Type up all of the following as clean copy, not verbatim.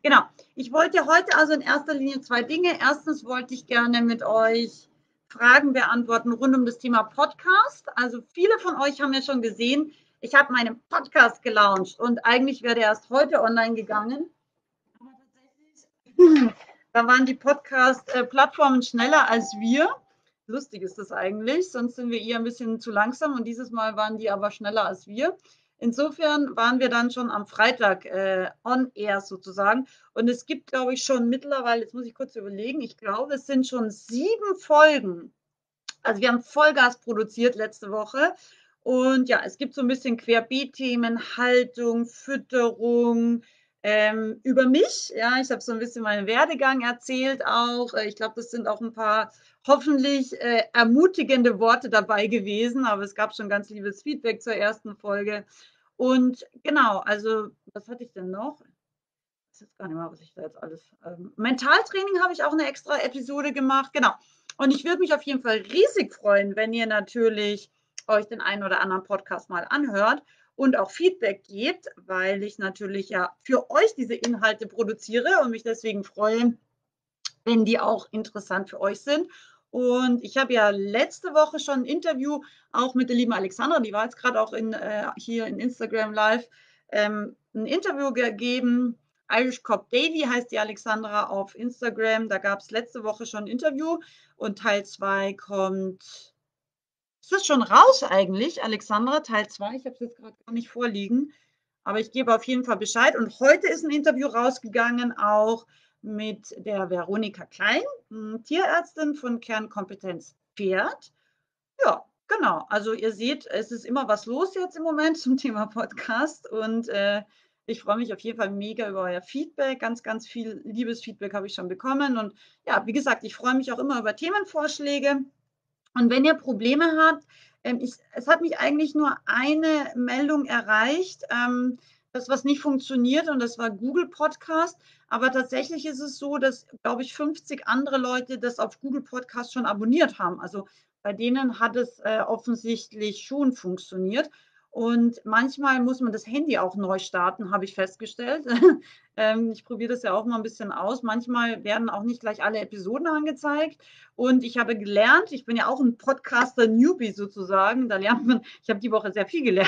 Genau. Ich wollte heute also in erster Linie zwei Dinge. Erstens wollte ich gerne mit euch Fragen beantworten rund um das Thema Podcast. Also viele von euch haben ja schon gesehen, ich habe meinen Podcast gelauncht und eigentlich wäre der erst heute online gegangen. Aber tatsächlich, da waren die Podcast-Plattformen schneller als wir. Lustig ist das eigentlich, sonst sind wir eher ein bisschen zu langsam und dieses Mal waren die aber schneller als wir. Insofern waren wir dann schon am Freitag on air sozusagen. Und es gibt, glaube ich, schon mittlerweile, jetzt muss ich kurz überlegen, ich glaube, es sind schon 7 Folgen. Also wir haben Vollgas produziert letzte Woche. Und ja, es gibt so ein bisschen Querbeet-Themen, Haltung, Fütterung, über mich. Ja, ich habe so ein bisschen meinen Werdegang erzählt auch. Ich glaube, das sind auch ein paar hoffentlich ermutigende Worte dabei gewesen, aber es gab schon ganz liebes Feedback zur ersten Folge. Und genau, also was hatte ich denn noch? Ich weiß jetzt gar nicht mehr, was ich da jetzt alles. Mentaltraining habe ich auch eine extra Episode gemacht. Genau. Und ich würde mich auf jeden Fall riesig freuen, wenn ihr natürlich euch den einen oder anderen Podcast mal anhört und auch Feedback gebt, weil ich natürlich ja für euch diese Inhalte produziere und mich deswegen freue, wenn die auch interessant für euch sind. Und ich habe ja letzte Woche schon ein Interview auch mit der lieben Alexandra, die war jetzt gerade auch hier in Instagram Live, ein Interview gegeben. Irish Cop Daily heißt die Alexandra auf Instagram. Da gab es letzte Woche schon ein Interview und Teil 2 kommt. Ist das schon raus eigentlich, Alexandra? Teil 2? Ich habe es jetzt gerade gar nicht vorliegen. Aber ich gebe auf jeden Fall Bescheid. Und heute ist ein Interview rausgegangen, auch mit der Veronika Klein, Tierärztin von Kernkompetenz Pferd. Ja, genau. Also ihr seht, es ist immer was los jetzt im Moment zum Thema Podcast. Und ich freue mich auf jeden Fall mega über euer Feedback. Ganz, ganz viel liebes Feedback habe ich schon bekommen. Und ja, wie gesagt, ich freue mich auch immer über Themenvorschläge. Und wenn ihr Probleme habt, es hat mich eigentlich nur eine Meldung erreicht, dass was nicht funktioniert und das war Google Podcast. Aber tatsächlich ist es so, dass, glaube ich, 50 andere Leute das auf Google Podcast schon abonniert haben. Also bei denen hat es offensichtlich schon funktioniert. Und manchmal muss man das Handy auch neu starten, habe ich festgestellt. Ich probiere das ja auch mal ein bisschen aus. Manchmal werden auch nicht gleich alle Episoden angezeigt. Und ich habe gelernt, ich bin ja auch ein Podcaster-Newbie sozusagen, da lernt man, ich habe die Woche sehr viel gelernt.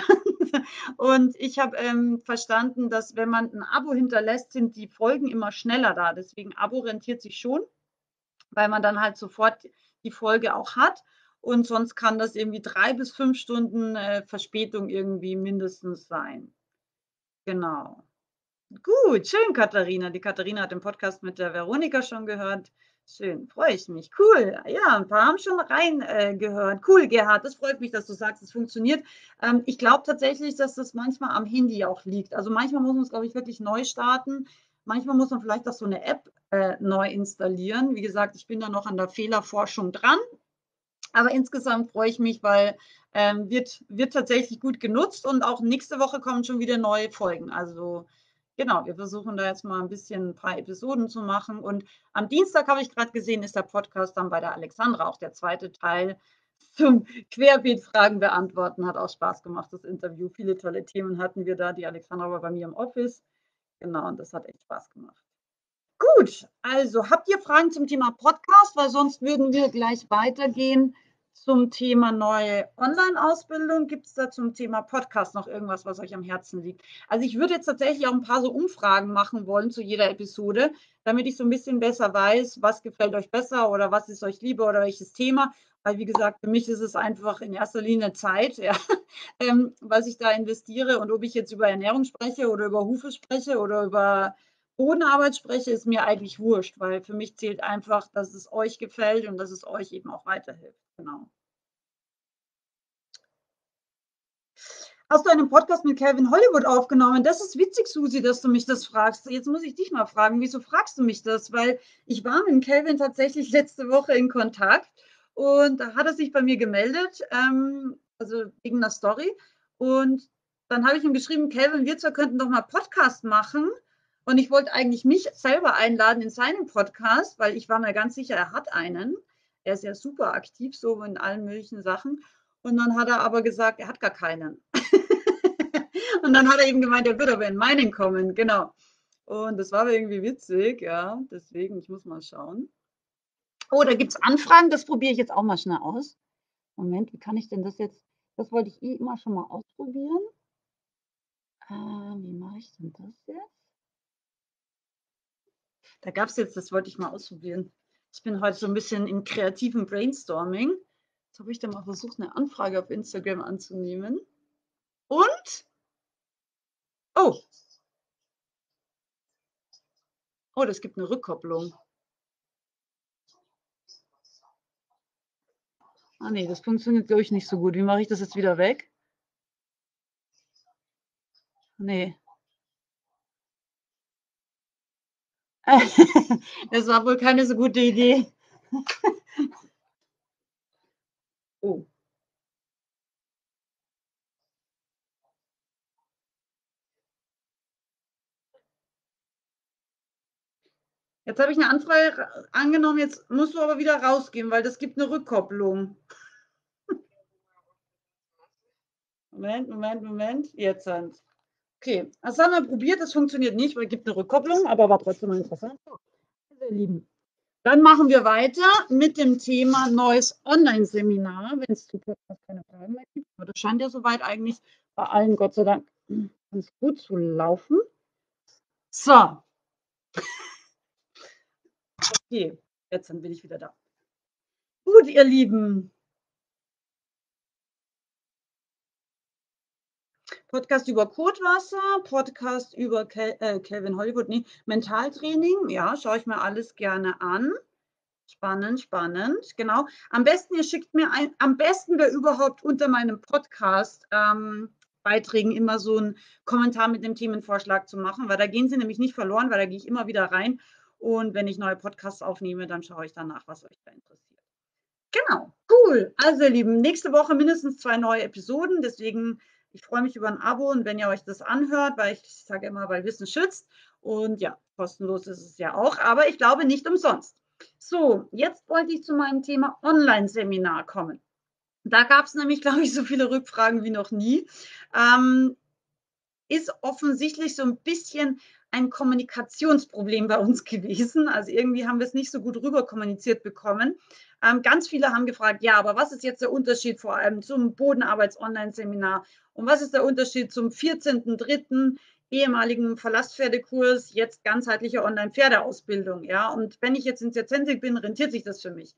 Und ich habe verstanden, dass wenn man ein Abo hinterlässt, sind die Folgen immer schneller da. Deswegen Abo rentiert sich schon, weil man dann halt sofort die Folge auch hat. Und sonst kann das irgendwie 3 bis 5 Stunden Verspätung irgendwie mindestens sein. Genau. Gut, schön, Katharina. Die Katharina hat den Podcast mit der Veronika schon gehört. Schön, freue ich mich. Cool. Ja, ein paar haben schon rein gehört. Cool, Gerhard. Das freut mich, dass du sagst, es funktioniert. Ich glaube tatsächlich, dass das manchmal am Handy auch liegt. Also manchmal muss man es, glaube ich, wirklich neu starten. Manchmal muss man vielleicht auch so eine App neu installieren. Wie gesagt, ich bin da noch an der Fehlerforschung dran. Aber insgesamt freue ich mich, weil wird tatsächlich gut genutzt und auch nächste Woche kommen schon wieder neue Folgen. Also genau, wir versuchen da jetzt mal ein bisschen ein paar Episoden zu machen. Und am Dienstag habe ich gerade gesehen, ist der Podcast dann bei der Alexandra, auch der zweite Teil zum Querbeet-Fragen beantworten. Hat auch Spaß gemacht, das Interview. Viele tolle Themen hatten wir da. Die Alexandra war bei mir im Office. Genau, und das hat echt Spaß gemacht. Gut, also habt ihr Fragen zum Thema Podcast? Weil sonst würden wir gleich weitergehen zum Thema neue Online-Ausbildung. Gibt es da zum Thema Podcast noch irgendwas, was euch am Herzen liegt? Also ich würde jetzt tatsächlich auch ein paar so Umfragen machen wollen zu jeder Episode, damit ich so ein bisschen besser weiß, was gefällt euch besser oder was ist euch lieber oder welches Thema. Weil wie gesagt, für mich ist es einfach in erster Linie Zeit, ja, was ich da investiere und ob ich jetzt über Ernährung spreche oder über Hufe spreche oder über Bodenarbeit spreche, ist mir eigentlich wurscht, weil für mich zählt einfach, dass es euch gefällt und dass es euch eben auch weiterhilft. Genau. Hast du einen Podcast mit Calvin Hollywood aufgenommen? Das ist witzig, Susi, dass du mich das fragst. Jetzt muss ich dich mal fragen, wieso fragst du mich das? Weil ich war mit Calvin tatsächlich letzte Woche in Kontakt und da hat er sich bei mir gemeldet, also wegen einer Story. Und dann habe ich ihm geschrieben, Calvin, wir zwei könnten doch mal Podcast machen. Und ich wollte eigentlich mich selber einladen in seinen Podcast, weil ich war mir ganz sicher, er hat einen. Er ist ja super aktiv, so in allen möglichen Sachen. Und dann hat er aber gesagt, er hat gar keinen. Und dann hat er eben gemeint, er wird aber in meinen kommen, genau. Und das war aber irgendwie witzig, ja. Deswegen, ich muss mal schauen. Oh, da gibt es Anfragen, das probiere ich jetzt auch mal schnell aus. Moment, wie kann ich denn das jetzt? Das wollte ich eh immer schon mal ausprobieren. Wie mache ich denn das jetzt? Da gab es jetzt, das wollte ich mal ausprobieren. Ich bin heute so ein bisschen im kreativen Brainstorming. Jetzt habe ich da mal versucht, eine Anfrage auf Instagram anzunehmen. Und, oh, oh, das gibt eine Rückkopplung. Ah nee, das funktioniert, glaube ich, nicht so gut. Wie mache ich das jetzt wieder weg? Nee. Das war wohl keine so gute Idee. Oh, jetzt habe ich eine Anfrage angenommen, jetzt musst du aber wieder rausgehen, weil das gibt eine Rückkopplung. Moment, Moment, Moment. Jetzt sind. Okay, das haben wir probiert, das funktioniert nicht, weil es gibt eine Rückkopplung, aber war trotzdem mal interessant. So, ihr Lieben, dann machen wir weiter mit dem Thema neues Online-Seminar, wenn es zu Podcast keine Fragen mehr gibt. Aber das scheint ja soweit eigentlich bei allen, Gott sei Dank, ganz gut zu laufen. So, okay, jetzt bin ich wieder da. Gut, ihr Lieben, Podcast über Codewasser, Podcast über Calvin Hollywood, nee, Mentaltraining. Ja, schaue ich mir alles gerne an. Spannend, spannend, genau. Am besten, ihr schickt mir am besten wäre überhaupt unter meinem Podcast Beiträgen immer so einen Kommentar mit dem Themenvorschlag zu machen, weil da gehen sie nämlich nicht verloren, weil da gehe ich immer wieder rein. Und wenn ich neue Podcasts aufnehme, dann schaue ich danach, was euch da interessiert. Genau, cool. Also, ihr Lieben, nächste Woche mindestens 2 neue Episoden. Deswegen, ich freue mich über ein Abo und wenn ihr euch das anhört, weil ich sage immer, weil Wissen schützt. Und ja, kostenlos ist es ja auch, aber ich glaube nicht umsonst. So, jetzt wollte ich zu meinem Thema Online-Seminar kommen. Da gab es nämlich, glaube ich, so viele Rückfragen wie noch nie. Ähm, ist offensichtlich so ein bisschen ein Kommunikationsproblem bei uns gewesen. Also irgendwie haben wir es nicht so gut rüber kommuniziert bekommen. Ganz viele haben gefragt, ja, aber was ist jetzt der Unterschied vor allem zum Bodenarbeits-Online-Seminar? Und was ist der Unterschied zum 14.03. ehemaligen Verlasspferdekurs, jetzt ganzheitliche Online-Pferdeausbildung? Ja, und wenn ich jetzt in Zentik bin, rentiert sich das für mich.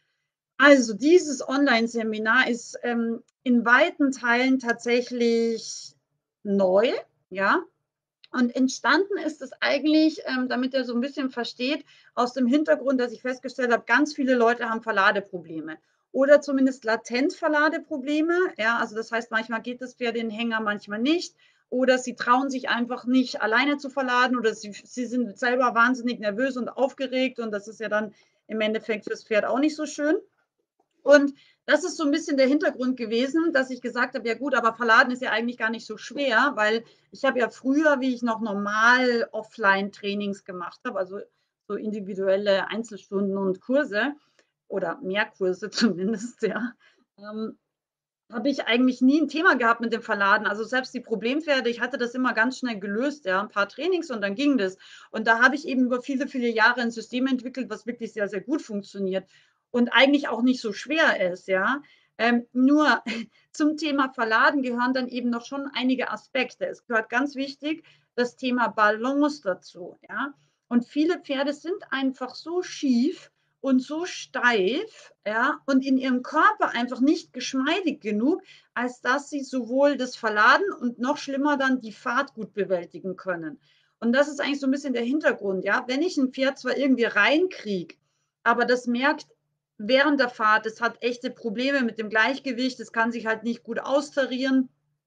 Also dieses Online-Seminar ist in weiten Teilen tatsächlich neu, ja. Und entstanden ist es eigentlich, damit er so ein bisschen versteht, aus dem Hintergrund, dass ich festgestellt habe, ganz viele Leute haben Verladeprobleme oder zumindest latent Verladeprobleme. Ja, also das heißt, manchmal geht das Pferd den Hänger, manchmal nicht. Oder sie trauen sich einfach nicht, alleine zu verladen oder sie sind selber wahnsinnig nervös und aufgeregt und das ist ja dann im Endeffekt fürs Pferd auch nicht so schön. Und das ist so ein bisschen der Hintergrund gewesen, dass ich gesagt habe, ja gut, aber Verladen ist ja eigentlich gar nicht so schwer, weil ich habe ja früher, wie ich noch normal Offline-Trainings gemacht habe, also so individuelle Einzelstunden und Kurse oder mehr Kurse zumindest, ja, ähm, habe ich eigentlich nie ein Thema gehabt mit dem Verladen. Also selbst die Problempferde, ich hatte das immer ganz schnell gelöst, ja, ein paar Trainings und dann ging das. Und da habe ich eben über viele, viele Jahre ein System entwickelt, was wirklich sehr, sehr gut funktioniert und eigentlich auch nicht so schwer ist, ja. Nur zum Thema Verladen gehören dann eben noch schon einige Aspekte. Es gehört ganz wichtig das Thema Balance dazu, ja. Und viele Pferde sind einfach so schief, und so steif, ja, und in ihrem Körper einfach nicht geschmeidig genug, als dass sie sowohl das Verladen und noch schlimmer dann die Fahrt gut bewältigen können. Und das ist eigentlich so ein bisschen der Hintergrund, ja. Wenn ich ein Pferd zwar irgendwie reinkriege, aber das merkt während der Fahrt, es hat echte Probleme mit dem Gleichgewicht, es kann sich halt nicht gut austarieren,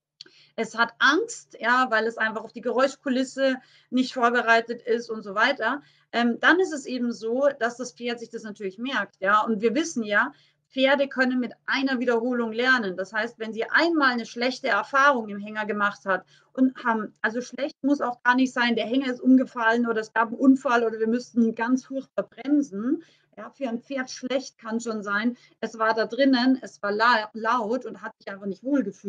es hat Angst, ja, weil es einfach auf die Geräuschkulisse nicht vorbereitet ist und so weiter. Dann ist es eben so, dass das Pferd sich das natürlich merkt, ja. Und wir wissen ja, Pferde können mit einer Wiederholung lernen. Das heißt, wenn sie einmal eine schlechte Erfahrung im Hänger gemacht hat und haben, also schlecht muss auch gar nicht sein, der Hänger ist umgefallen oder es gab einen Unfall oder wir müssten ganz furchtbar bremsen. Ja, für ein Pferd schlecht kann schon sein, es war da drinnen, es war laut und hat sich einfach nicht wohlgefühlt.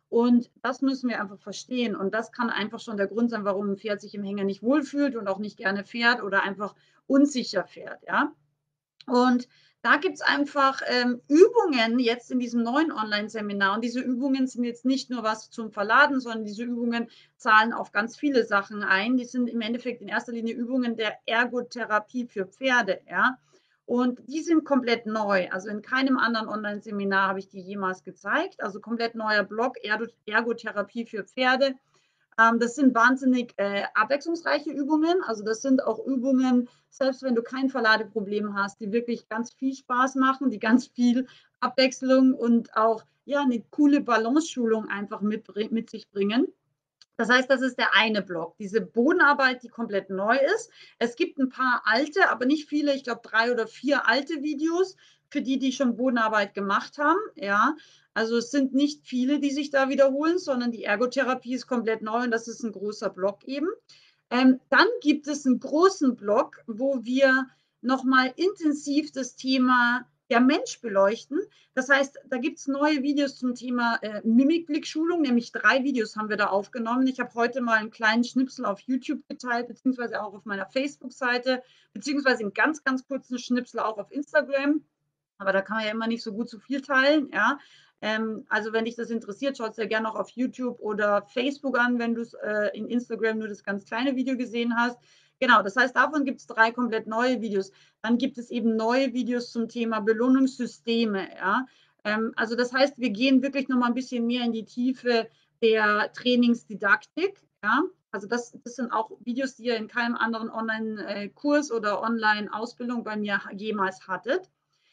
Und das müssen wir einfach verstehen. Und das kann einfach schon der Grund sein, warum ein Pferd sich im Hänger nicht wohlfühlt und auch nicht gerne fährt oder einfach unsicher fährt. Ja? Und da gibt es einfach Übungen jetzt in diesem neuen Online-Seminar. Und diese Übungen sind jetzt nicht nur was zum Verladen, sondern diese Übungen zahlen auf ganz viele Sachen ein. Die sind im Endeffekt in erster Linie Übungen der Ergotherapie für Pferde. Ja? Und die sind komplett neu. Also in keinem anderen Online-Seminar habe ich die jemals gezeigt. Also komplett neuer Blog, Ergotherapie für Pferde. Das sind wahnsinnig abwechslungsreiche Übungen. Also das sind auch Übungen, selbst wenn du kein Verladeproblem hast, die wirklich ganz viel Spaß machen, die ganz viel Abwechslung und auch ja, eine coole Balance-Schulung einfach mit sich bringen. Das heißt, das ist der eine Block, diese Bodenarbeit, die komplett neu ist. Es gibt ein paar alte, aber nicht viele, ich glaube 3 oder 4 alte Videos für die, die schon Bodenarbeit gemacht haben. Ja, also es sind nicht viele, die sich da wiederholen, sondern die Ergotherapie ist komplett neu und das ist ein großer Block eben. Dann gibt es einen großen Block, wo wir nochmal intensiv das Thema der Mensch beleuchten. Das heißt, da gibt es neue Videos zum Thema Mimikblickschulung, nämlich 3 Videos haben wir da aufgenommen. Ich habe heute mal einen kleinen Schnipsel auf YouTube geteilt, beziehungsweise auch auf meiner Facebook-Seite, beziehungsweise einen ganz, ganz kurzen Schnipsel auch auf Instagram. Aber da kann man ja immer nicht so gut zu viel teilen, ja. Also wenn dich das interessiert, schaut es dir gerne auch auf YouTube oder Facebook an, wenn du es in Instagram nur das ganz kleine Video gesehen hast. Genau, das heißt, davon gibt es 3 komplett neue Videos. Dann gibt es eben neue Videos zum Thema Belohnungssysteme, ja. Also das heißt, wir gehen wirklich noch mal ein bisschen mehr in die Tiefe der Trainingsdidaktik, ja. Also das sind auch Videos, die ihr in keinem anderen Online-Kurs oder Online-Ausbildung bei mir jemals hattet.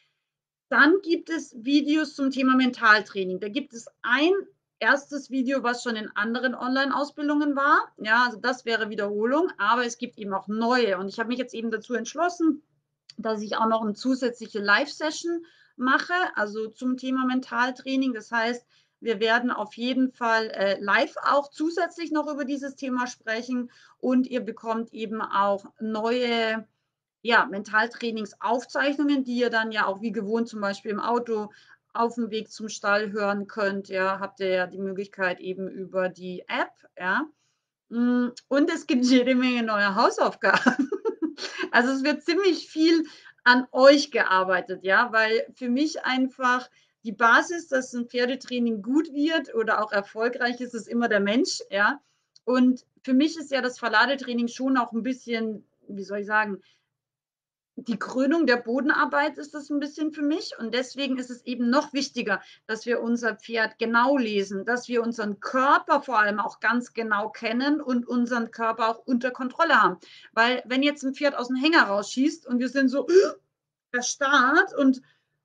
Dann gibt es Videos zum Thema Mentaltraining. Da gibt es ein erstes Video, was schon in anderen Online-Ausbildungen war. Ja, also das wäre Wiederholung, aber es gibt eben auch neue. Und ich habe mich jetzt eben dazu entschlossen, dass ich auch noch eine zusätzliche Live-Session mache, also zum Thema Mentaltraining. Das heißt, wir werden auf jeden Fall live auch zusätzlich noch über dieses Thema sprechen und ihr bekommt eben auch neue ja, Mentaltrainingsaufzeichnungen, die ihr dann ja auch wie gewohnt zum Beispiel im Auto auf dem Weg zum Stall hören könnt. Ja, habt ihr ja die Möglichkeit eben über die App. Ja. Und es gibt jede Menge neue Hausaufgaben. Also es wird ziemlich viel an euch gearbeitet, ja, weil für mich einfach die Basis, dass ein Pferdetraining gut wird oder auch erfolgreich ist, ist immer der Mensch, ja. Und für mich ist ja das Verladetraining schon auch ein bisschen, wie soll ich sagen, die Krönung der Bodenarbeit ist das ein bisschen für mich. Und deswegen ist es eben noch wichtiger, dass wir unser Pferd genau lesen, dass wir unseren Körper vor allem auch ganz genau kennen und unseren Körper auch unter Kontrolle haben. Weil wenn jetzt ein Pferd aus dem Hänger rausschießt und wir sind so erstarrt und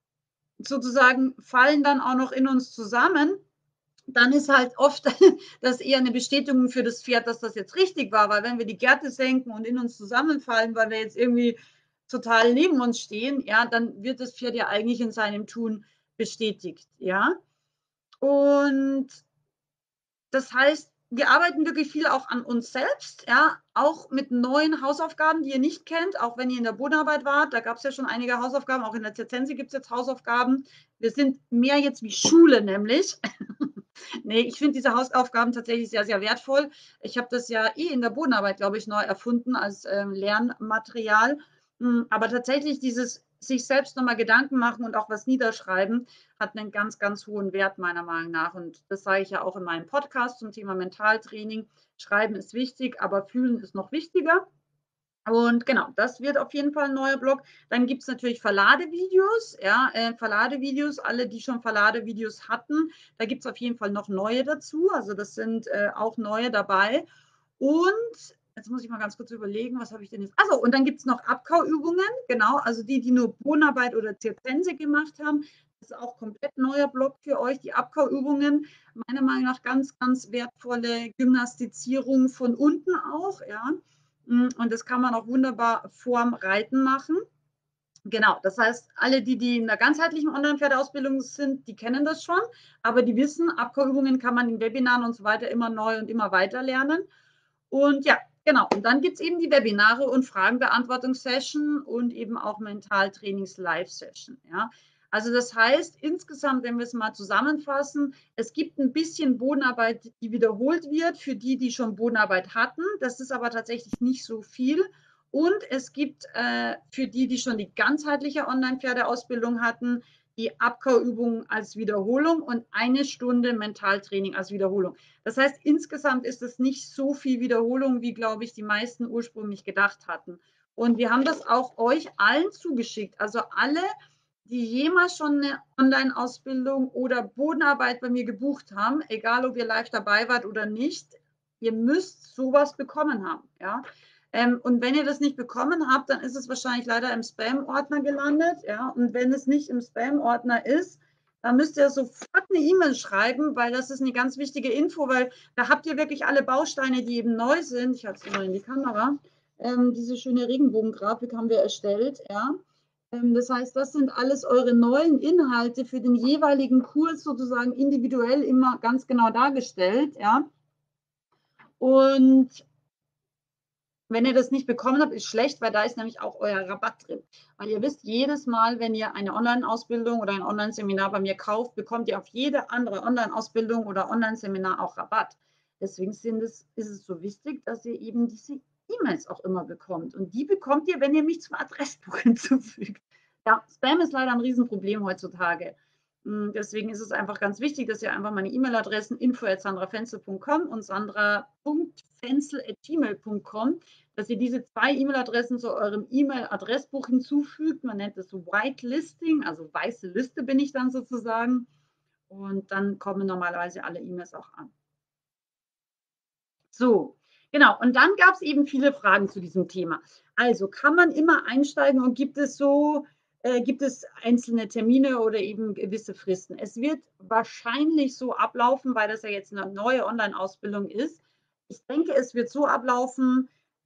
sozusagen fallen dann auch noch in uns zusammen, dann ist halt oft das eher eine Bestätigung für das Pferd, dass das jetzt richtig war, weil wenn wir die Gerte senken und in uns zusammenfallen, weil wir jetzt irgendwie total neben uns stehen, ja, dann wird das Pferd ja eigentlich in seinem Tun bestätigt, ja. Und das heißt, wir arbeiten wirklich viel auch an uns selbst, ja, auch mit neuen Hausaufgaben, die ihr nicht kennt, auch wenn ihr in der Bodenarbeit wart. Da gab es ja schon einige Hausaufgaben, auch in der Zirzense gibt es jetzt Hausaufgaben. Wir sind mehr jetzt wie Schule nämlich. Nee, ich finde diese Hausaufgaben tatsächlich sehr, sehr wertvoll. Ich habe das ja in der Bodenarbeit, glaube ich, neu erfunden als Lernmaterial. Aber tatsächlich dieses sich selbst nochmal Gedanken machen und auch was niederschreiben, hat einen ganz, ganz hohen Wert meiner Meinung nach. Und das sage ich ja auch in meinem Podcast zum Thema Mentaltraining. Schreiben ist wichtig, aber fühlen ist noch wichtiger. Und genau, das wird auf jeden Fall ein neuer Blog. Dann gibt es natürlich Verladevideos, ja, Verladevideos, alle, die schon Verladevideos hatten, da gibt es auf jeden Fall noch neue dazu. Also das sind auch neue dabei. Und jetzt muss ich mal ganz kurz überlegen, was habe ich denn jetzt? Achso, und dann gibt es noch Abkauübungen, genau, also die, die nur Bodenarbeit oder Zirzense gemacht haben. Das ist auch komplett neuer Blog für euch, die Abkauübungen. Meiner Meinung nach ganz, ganz wertvolle Gymnastizierung von unten auch, ja. Und das kann man auch wunderbar vorm Reiten machen. Genau, das heißt, alle, die in der ganzheitlichen Online-Pferdeausbildung sind, die kennen das schon, aber die wissen, Abkauübungen kann man in Webinaren und so weiter immer neu und immer weiter lernen. Und ja, genau. Und dann gibt es eben die Webinare und Fragenbeantwortungssession und eben auch Mentaltrainings-Live-Session. Ja. Also das heißt, insgesamt, wenn wir es mal zusammenfassen, es gibt ein bisschen Bodenarbeit, die wiederholt wird für die, die schon Bodenarbeit hatten. Das ist aber tatsächlich nicht so viel. Und es gibt für die, die schon die ganzheitliche Online-Pferdeausbildung hatten, die Abkauübungen als Wiederholung und 1 Stunde Mentaltraining als Wiederholung. Das heißt, insgesamt ist es nicht so viel Wiederholung, wie, glaube ich, die meisten ursprünglich gedacht hatten. Und wir haben das auch euch allen zugeschickt. Also alle, die jemals schon eine Online-Ausbildung oder Bodenarbeit bei mir gebucht haben, egal ob ihr live dabei wart oder nicht, ihr müsst sowas bekommen haben. Ja? Und wenn ihr das nicht bekommen habt, dann ist es wahrscheinlich leider im Spam-Ordner gelandet. Ja? Und wenn es nicht im Spam-Ordner ist, dann müsst ihr sofort eine E-Mail schreiben, weil das ist eine ganz wichtige Info, weil da habt ihr wirklich alle Bausteine, die eben neu sind. Ich halte es mal in die Kamera. Diese schöne Regenbogengrafik haben wir erstellt. Ja? Das heißt, das sind alles eure neuen Inhalte für den jeweiligen Kurs sozusagen individuell immer ganz genau dargestellt. Ja? Und wenn ihr das nicht bekommen habt, ist schlecht, weil da ist nämlich auch euer Rabatt drin. Weil ihr wisst, jedes Mal, wenn ihr eine Online-Ausbildung oder ein Online-Seminar bei mir kauft, bekommt ihr auf jede andere Online-Ausbildung oder Online-Seminar auch Rabatt. Deswegen ist es so wichtig, dass ihr eben diese E-Mails auch immer bekommt. Und die bekommt ihr, wenn ihr mich zum Adressbuch hinzufügt. Ja, Spam ist leider ein Riesenproblem heutzutage. Deswegen ist es einfach ganz wichtig, dass ihr einfach meine E-Mail-Adressen info@sandrafenzel.com und sandra.fenzel@gmail.com, dass ihr diese 2 E-Mail-Adressen zu eurem E-Mail-Adressbuch hinzufügt. Man nennt das so Whitelisting, also weiße Liste bin ich dann sozusagen. Und dann kommen normalerweise alle E-Mails auch an. So, genau. Und dann gab es eben viele Fragen zu diesem Thema. Also kann man immer einsteigen und gibt es einzelne Termine oder eben gewisse Fristen? Es wird wahrscheinlich so ablaufen, weil das ja jetzt eine neue Online-Ausbildung ist. Ich denke, es wird so ablaufen,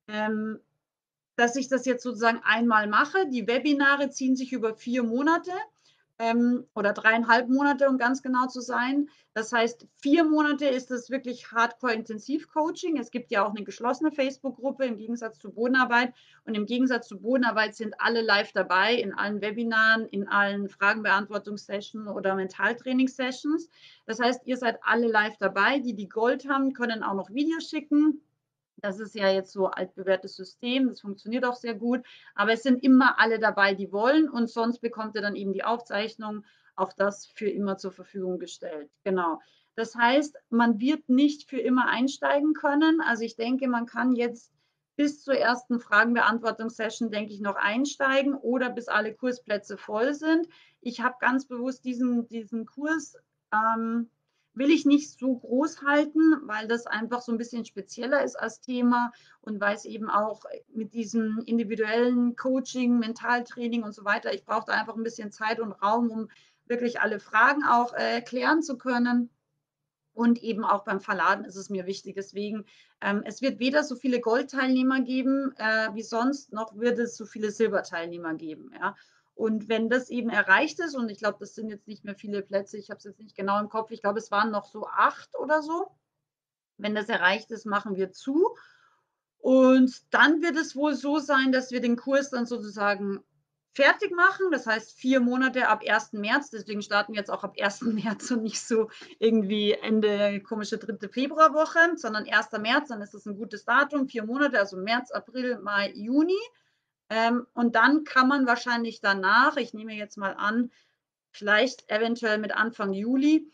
dass ich das jetzt sozusagen einmal mache. Die Webinare ziehen sich über 4 Monate oder 3,5 Monate, um ganz genau zu sein. Das heißt, 4 Monate ist es wirklich Hardcore-Intensiv-Coaching. Es gibt ja auch eine geschlossene Facebook-Gruppe im Gegensatz zu Bodenarbeit. Und im Gegensatz zu Bodenarbeit sind alle live dabei in allen Webinaren, in allen Fragenbeantwortungssessions oder Mentaltraining-Sessions. Das heißt, ihr seid alle live dabei. Die Gold haben, können auch noch Videos schicken. Das ist ja jetzt so altbewährtes System, das funktioniert auch sehr gut. Aber es sind immer alle dabei, die wollen. Und sonst bekommt ihr dann eben die Aufzeichnung, auch das für immer zur Verfügung gestellt. Genau. Das heißt, man wird nicht für immer einsteigen können. Also ich denke, man kann jetzt bis zur ersten Fragenbeantwortungssession, denke ich, noch einsteigen oder bis alle Kursplätze voll sind. Ich habe ganz bewusst diesen Kurs will ich nicht so groß halten, weil das einfach so ein bisschen spezieller ist als Thema und weil es eben auch mit diesem individuellen Coaching, Mentaltraining und so weiter, ich brauche da einfach ein bisschen Zeit und Raum, um wirklich alle Fragen auch klären zu können. Und eben auch beim Verladen ist es mir wichtig. Deswegen, es wird weder so viele Goldteilnehmer geben wie sonst, noch wird es so viele Silberteilnehmer geben. Ja? Und wenn das eben erreicht ist, und ich glaube, das sind jetzt nicht mehr viele Plätze, ich habe es jetzt nicht genau im Kopf, ich glaube, es waren noch so 8 oder so. Wenn das erreicht ist, machen wir zu. Und dann wird es wohl so sein, dass wir den Kurs dann sozusagen fertig machen. Das heißt 4 Monate ab 1. März. Deswegen starten wir jetzt auch ab 1. März und nicht so irgendwie Ende komische 3. Februarwoche, sondern 1. März. Dann ist das ein gutes Datum. 4 Monate, also März, April, Mai, Juni. Und dann kann man wahrscheinlich danach, ich nehme jetzt mal an, vielleicht eventuell mit Anfang Juli,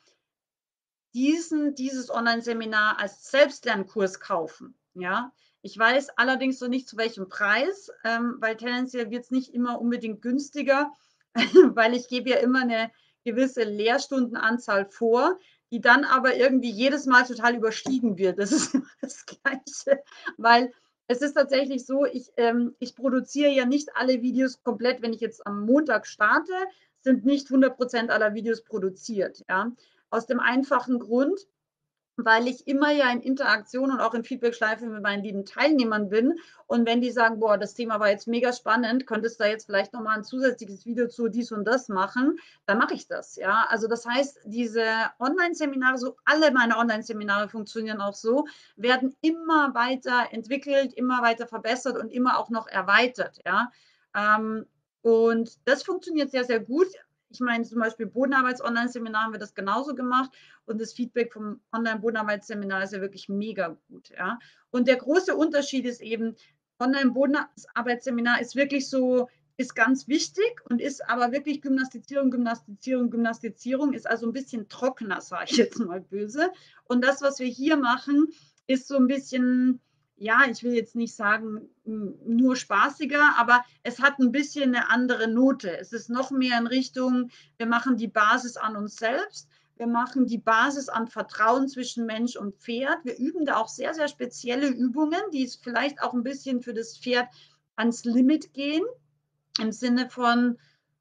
dieses Online-Seminar als Selbstlernkurs kaufen. Ja, ich weiß allerdings so nicht zu welchem Preis, weil tendenziell wird es nicht immer unbedingt günstiger, weil ich gebe ja immer eine gewisse Lehrstundenanzahl vor, die dann aber irgendwie jedes Mal total überstiegen wird. Das ist immer das Gleiche, weil es ist tatsächlich so, ich produziere ja nicht alle Videos komplett, wenn ich jetzt am Montag starte, sind nicht 100% aller Videos produziert. Ja? Aus dem einfachen Grund, weil ich immer ja in Interaktion und auch in Feedbackschleife mit meinen lieben Teilnehmern bin. Und wenn die sagen, boah, das Thema war jetzt mega spannend, könntest du da jetzt vielleicht nochmal ein zusätzliches Video zu dies und das machen, dann mache ich das. Ja, also das heißt, diese Online-Seminare, so alle meine Online-Seminare funktionieren auch so, werden immer weiter entwickelt, immer weiter verbessert und immer auch noch erweitert. Ja, und das funktioniert sehr, sehr gut. Ich meine, zum Beispiel Bodenarbeits-Online-Seminar haben wir das genauso gemacht und das Feedback vom Online-Bodenarbeitsseminar ist ja wirklich mega gut. Ja? Und der große Unterschied ist eben, Online-Bodenarbeitsseminar ist wirklich so, ist ganz wichtig und ist aber wirklich Gymnastizierung, Gymnastizierung, Gymnastizierung, ist also ein bisschen trockener, sage ich jetzt mal böse. Und das, was wir hier machen, ist so ein bisschen, ja, ich will jetzt nicht sagen nur spaßiger, aber es hat ein bisschen eine andere Note. Es ist noch mehr in Richtung, wir machen die Basis an uns selbst, wir machen die Basis an Vertrauen zwischen Mensch und Pferd. Wir üben da auch sehr, sehr spezielle Übungen, die es vielleicht auch ein bisschen für das Pferd ans Limit gehen, im Sinne von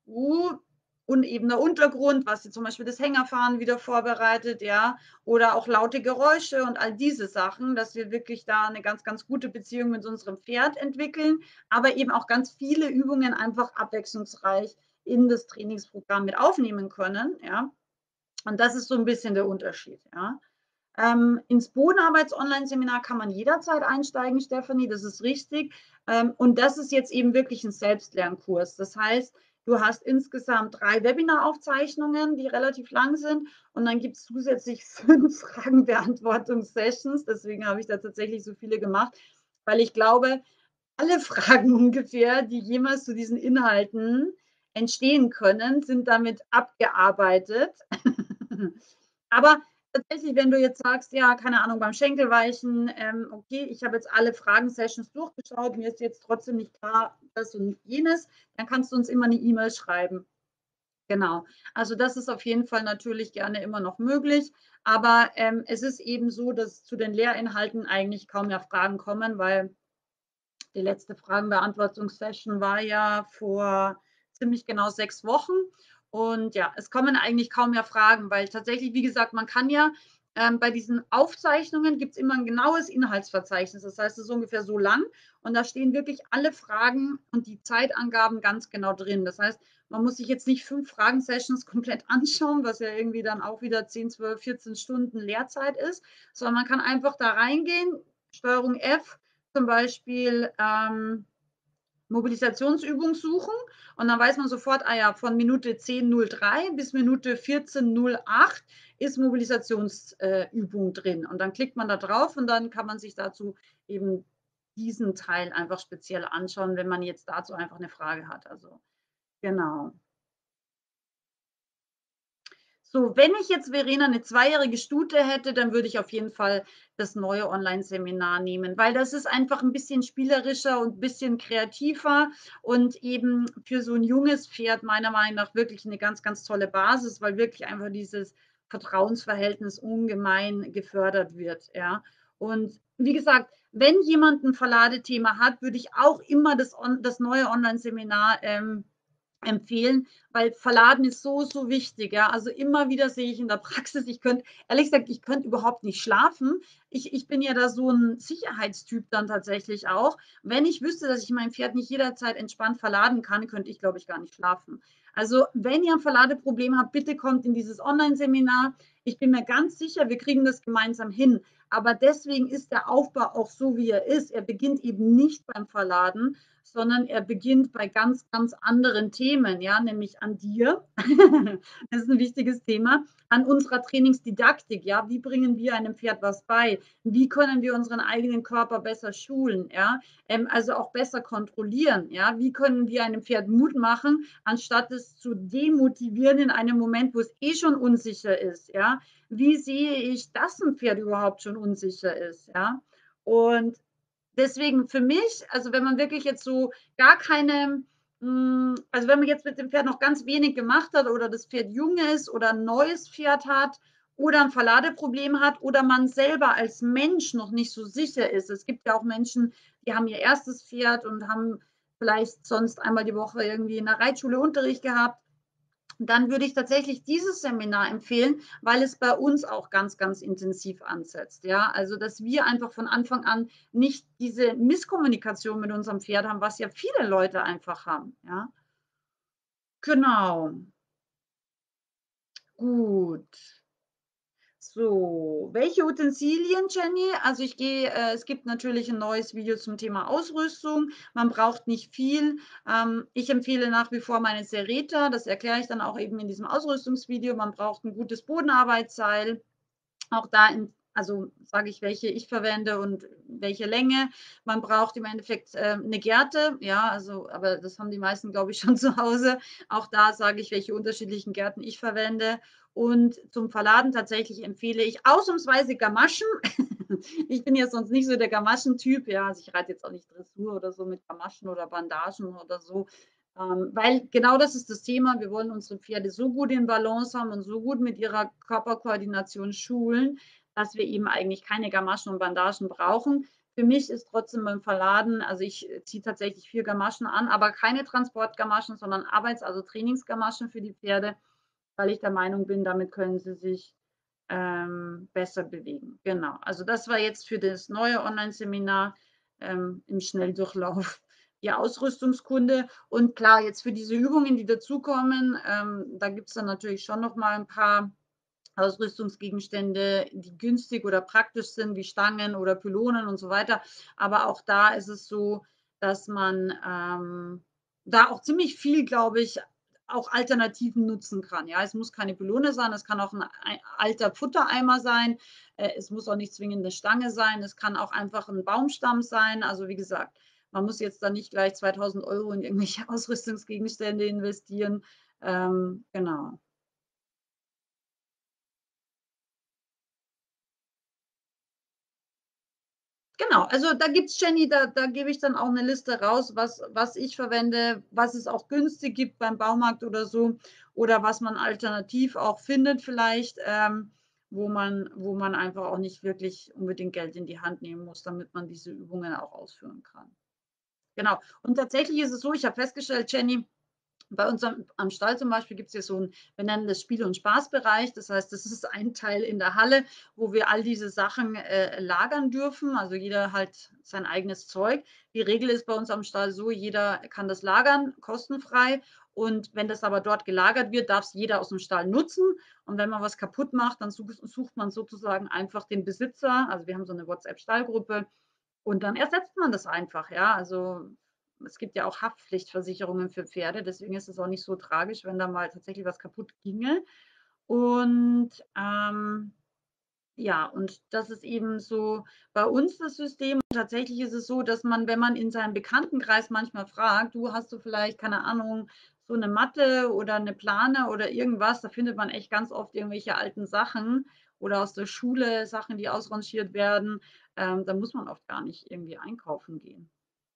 unebener Untergrund, was zum Beispiel das Hängerfahren wieder vorbereitet, ja, oder auch laute Geräusche und all diese Sachen, dass wir wirklich da eine ganz, ganz gute Beziehung mit unserem Pferd entwickeln, aber eben auch ganz viele Übungen einfach abwechslungsreich in das Trainingsprogramm mit aufnehmen können, ja. Und das ist so ein bisschen der Unterschied, ja. Ins Bodenarbeits-Online-Seminar kann man jederzeit einsteigen, Stefanie, das ist richtig. Und das ist jetzt eben wirklich ein Selbstlernkurs. Das heißt, du hast insgesamt 3 Webinaraufzeichnungen, die relativ lang sind. Und dann gibt es zusätzlich 5 Fragenbeantwortungs-Sessions. Deswegen habe ich da tatsächlich so viele gemacht, weil ich glaube, alle Fragen ungefähr, die jemals zu diesen Inhalten entstehen können, sind damit abgearbeitet. Aber tatsächlich, wenn du jetzt sagst, ja, keine Ahnung, beim Schenkelweichen, okay, ich habe jetzt alle Fragen-Sessions durchgeschaut, mir ist jetzt trotzdem nicht klar, das und jenes, dann kannst du uns immer eine E-Mail schreiben. Genau. Also das ist auf jeden Fall natürlich gerne immer noch möglich. Aber es ist eben so, dass zu den Lehrinhalten eigentlich kaum mehr Fragen kommen, weil die letzte Fragenbeantwortungssession war ja vor ziemlich genau 6 Wochen. Und ja, es kommen eigentlich kaum mehr Fragen, weil tatsächlich, wie gesagt, man kann ja bei diesen Aufzeichnungen gibt es immer ein genaues Inhaltsverzeichnis. Das heißt, es ist ungefähr so lang und da stehen wirklich alle Fragen und die Zeitangaben ganz genau drin. Das heißt, man muss sich jetzt nicht 5 Fragen-Sessions komplett anschauen, was ja irgendwie dann auch wieder 10, 12, 14 Stunden Lehrzeit ist, sondern man kann einfach da reingehen, Steuerung F, zum Beispiel Mobilisationsübung suchen und dann weiß man sofort, ah ja, von Minute 10:03 bis Minute 14:08 ist Mobilisationsübung drin. Und dann klickt man da drauf und dann kann man sich dazu eben diesen Teil einfach speziell anschauen, wenn man jetzt dazu einfach eine Frage hat. Also genau. So, wenn ich jetzt, Verena, eine zweijährige Stute hätte, dann würde ich auf jeden Fall das neue Online-Seminar nehmen, weil das ist einfach ein bisschen spielerischer und ein bisschen kreativer und eben für so ein junges Pferd meiner Meinung nach wirklich eine ganz, ganz tolle Basis, weil wirklich einfach dieses Vertrauensverhältnis ungemein gefördert wird, ja. Und wie gesagt, wenn jemand ein Verladethema hat, würde ich auch immer das neue Online-Seminar empfehlen, weil Verladen ist so, so wichtig. Ja? Also immer wieder sehe ich in der Praxis, ich könnte, ehrlich gesagt, ich könnte überhaupt nicht schlafen. Ich bin ja da so ein Sicherheitstyp dann tatsächlich auch. Wenn ich wüsste, dass ich mein Pferd nicht jederzeit entspannt verladen kann, könnte ich, glaube ich, gar nicht schlafen. Also wenn ihr ein Verladeproblem habt, bitte kommt in dieses Online-Seminar. Ich bin mir ganz sicher, wir kriegen das gemeinsam hin. Aber deswegen ist der Aufbau auch so, wie er ist. Er beginnt eben nicht beim Verladen, sondern er beginnt bei ganz, ganz anderen Themen, ja, nämlich an dir. Das ist ein wichtiges Thema. An unserer Trainingsdidaktik, ja, wie bringen wir einem Pferd was bei? Wie können wir unseren eigenen Körper besser schulen, ja, also auch besser kontrollieren, ja? Wie können wir einem Pferd Mut machen, anstatt es zu demotivieren in einem Moment, wo es eh schon unsicher ist, ja? Wie sehe ich, dass ein Pferd überhaupt schon unsicher ist, ja? Und deswegen für mich, also wenn man wirklich jetzt so gar keine, also wenn man jetzt mit dem Pferd noch ganz wenig gemacht hat oder das Pferd jung ist oder ein neues Pferd hat oder ein Verladeproblem hat oder man selber als Mensch noch nicht so sicher ist. Es gibt ja auch Menschen, die haben ihr erstes Pferd und haben vielleicht sonst einmal die Woche irgendwie in der Reitschule Unterricht gehabt, dann würde ich tatsächlich dieses Seminar empfehlen, weil es bei uns auch ganz, ganz intensiv ansetzt. Ja, also dass wir einfach von Anfang an nicht diese Misskommunikation mit unserem Pferd haben, was ja viele Leute einfach haben. Ja, genau. Gut. So, welche Utensilien, Jenny? Also es gibt natürlich ein neues Video zum Thema Ausrüstung. Man braucht nicht viel. Ich empfehle nach wie vor meine Sereta. Das erkläre ich dann auch eben in diesem Ausrüstungsvideo. Man braucht ein gutes Bodenarbeitsseil. Auch da, also sage ich, welche ich verwende und welche Länge. Man braucht im Endeffekt eine Gerte, ja, also, aber das haben die meisten, glaube ich, schon zu Hause. Auch da sage ich, welche unterschiedlichen Gärten ich verwende. Und zum Verladen tatsächlich empfehle ich ausnahmsweise Gamaschen. Ich bin ja sonst nicht so der Gamaschentyp, ja, also ich reite jetzt auch nicht Dressur oder so mit Gamaschen oder Bandagen oder so. Weil genau das ist das Thema. Wir wollen unsere Pferde so gut in Balance haben und so gut mit ihrer Körperkoordination schulen, dass wir eben eigentlich keine Gamaschen und Bandagen brauchen. Für mich ist trotzdem beim Verladen, also ich ziehe tatsächlich 4 Gamaschen an, aber keine Transportgamaschen, sondern also Trainingsgamaschen für die Pferde, weil ich der Meinung bin, damit können sie sich besser bewegen. Genau. Also das war jetzt für das neue Online-Seminar im Schnelldurchlauf die Ausrüstungskunde. Und klar, jetzt für diese Übungen, die dazukommen, da gibt es dann natürlich schon noch mal ein paar Ausrüstungsgegenstände, die günstig oder praktisch sind, wie Stangen oder Pylonen und so weiter. Aber auch da ist es so, dass man da auch ziemlich viel, glaube ich, auch Alternativen nutzen kann. Ja, es muss keine Pylone sein, es kann auch ein alter Futtereimer sein, es muss auch nicht zwingend eine Stange sein, es kann auch einfach ein Baumstamm sein. Also wie gesagt, man muss jetzt da nicht gleich 2000 Euro in irgendwelche Ausrüstungsgegenstände investieren. Genau. Genau, also da gibt es, Jenny, da gebe ich dann auch eine Liste raus, was ich verwende, was es auch günstig gibt beim Baumarkt oder so, oder was man alternativ auch findet vielleicht, wo man einfach auch nicht wirklich unbedingt Geld in die Hand nehmen muss, damit man diese Übungen auch ausführen kann. Genau. Und tatsächlich ist es so, ich habe festgestellt, Jenny, bei uns am Stall zum Beispiel gibt es hier so ein, wir nennen das Spiel- und Spaßbereich. Das heißt, das ist ein Teil in der Halle, wo wir all diese Sachen lagern dürfen. Also jeder halt sein eigenes Zeug. Die Regel ist bei uns am Stall so, jeder kann das lagern, kostenfrei. Und wenn das aber dort gelagert wird, darf es jeder aus dem Stall nutzen. Und wenn man was kaputt macht, dann sucht man sozusagen einfach den Besitzer. Also wir haben so eine WhatsApp-Stallgruppe und dann ersetzt man das einfach, ja. Also es gibt ja auch Haftpflichtversicherungen für Pferde, deswegen ist es auch nicht so tragisch, wenn da mal tatsächlich was kaputt ginge. Und ja, und das ist eben so bei uns das System. Und tatsächlich ist es so, dass man, wenn man in seinem Bekanntenkreis manchmal fragt, du hast du vielleicht, keine Ahnung, so eine Matte oder eine Plane oder irgendwas, da findet man echt ganz oft irgendwelche alten Sachen oder aus der Schule Sachen, die ausrangiert werden. Da muss man oft gar nicht irgendwie einkaufen gehen.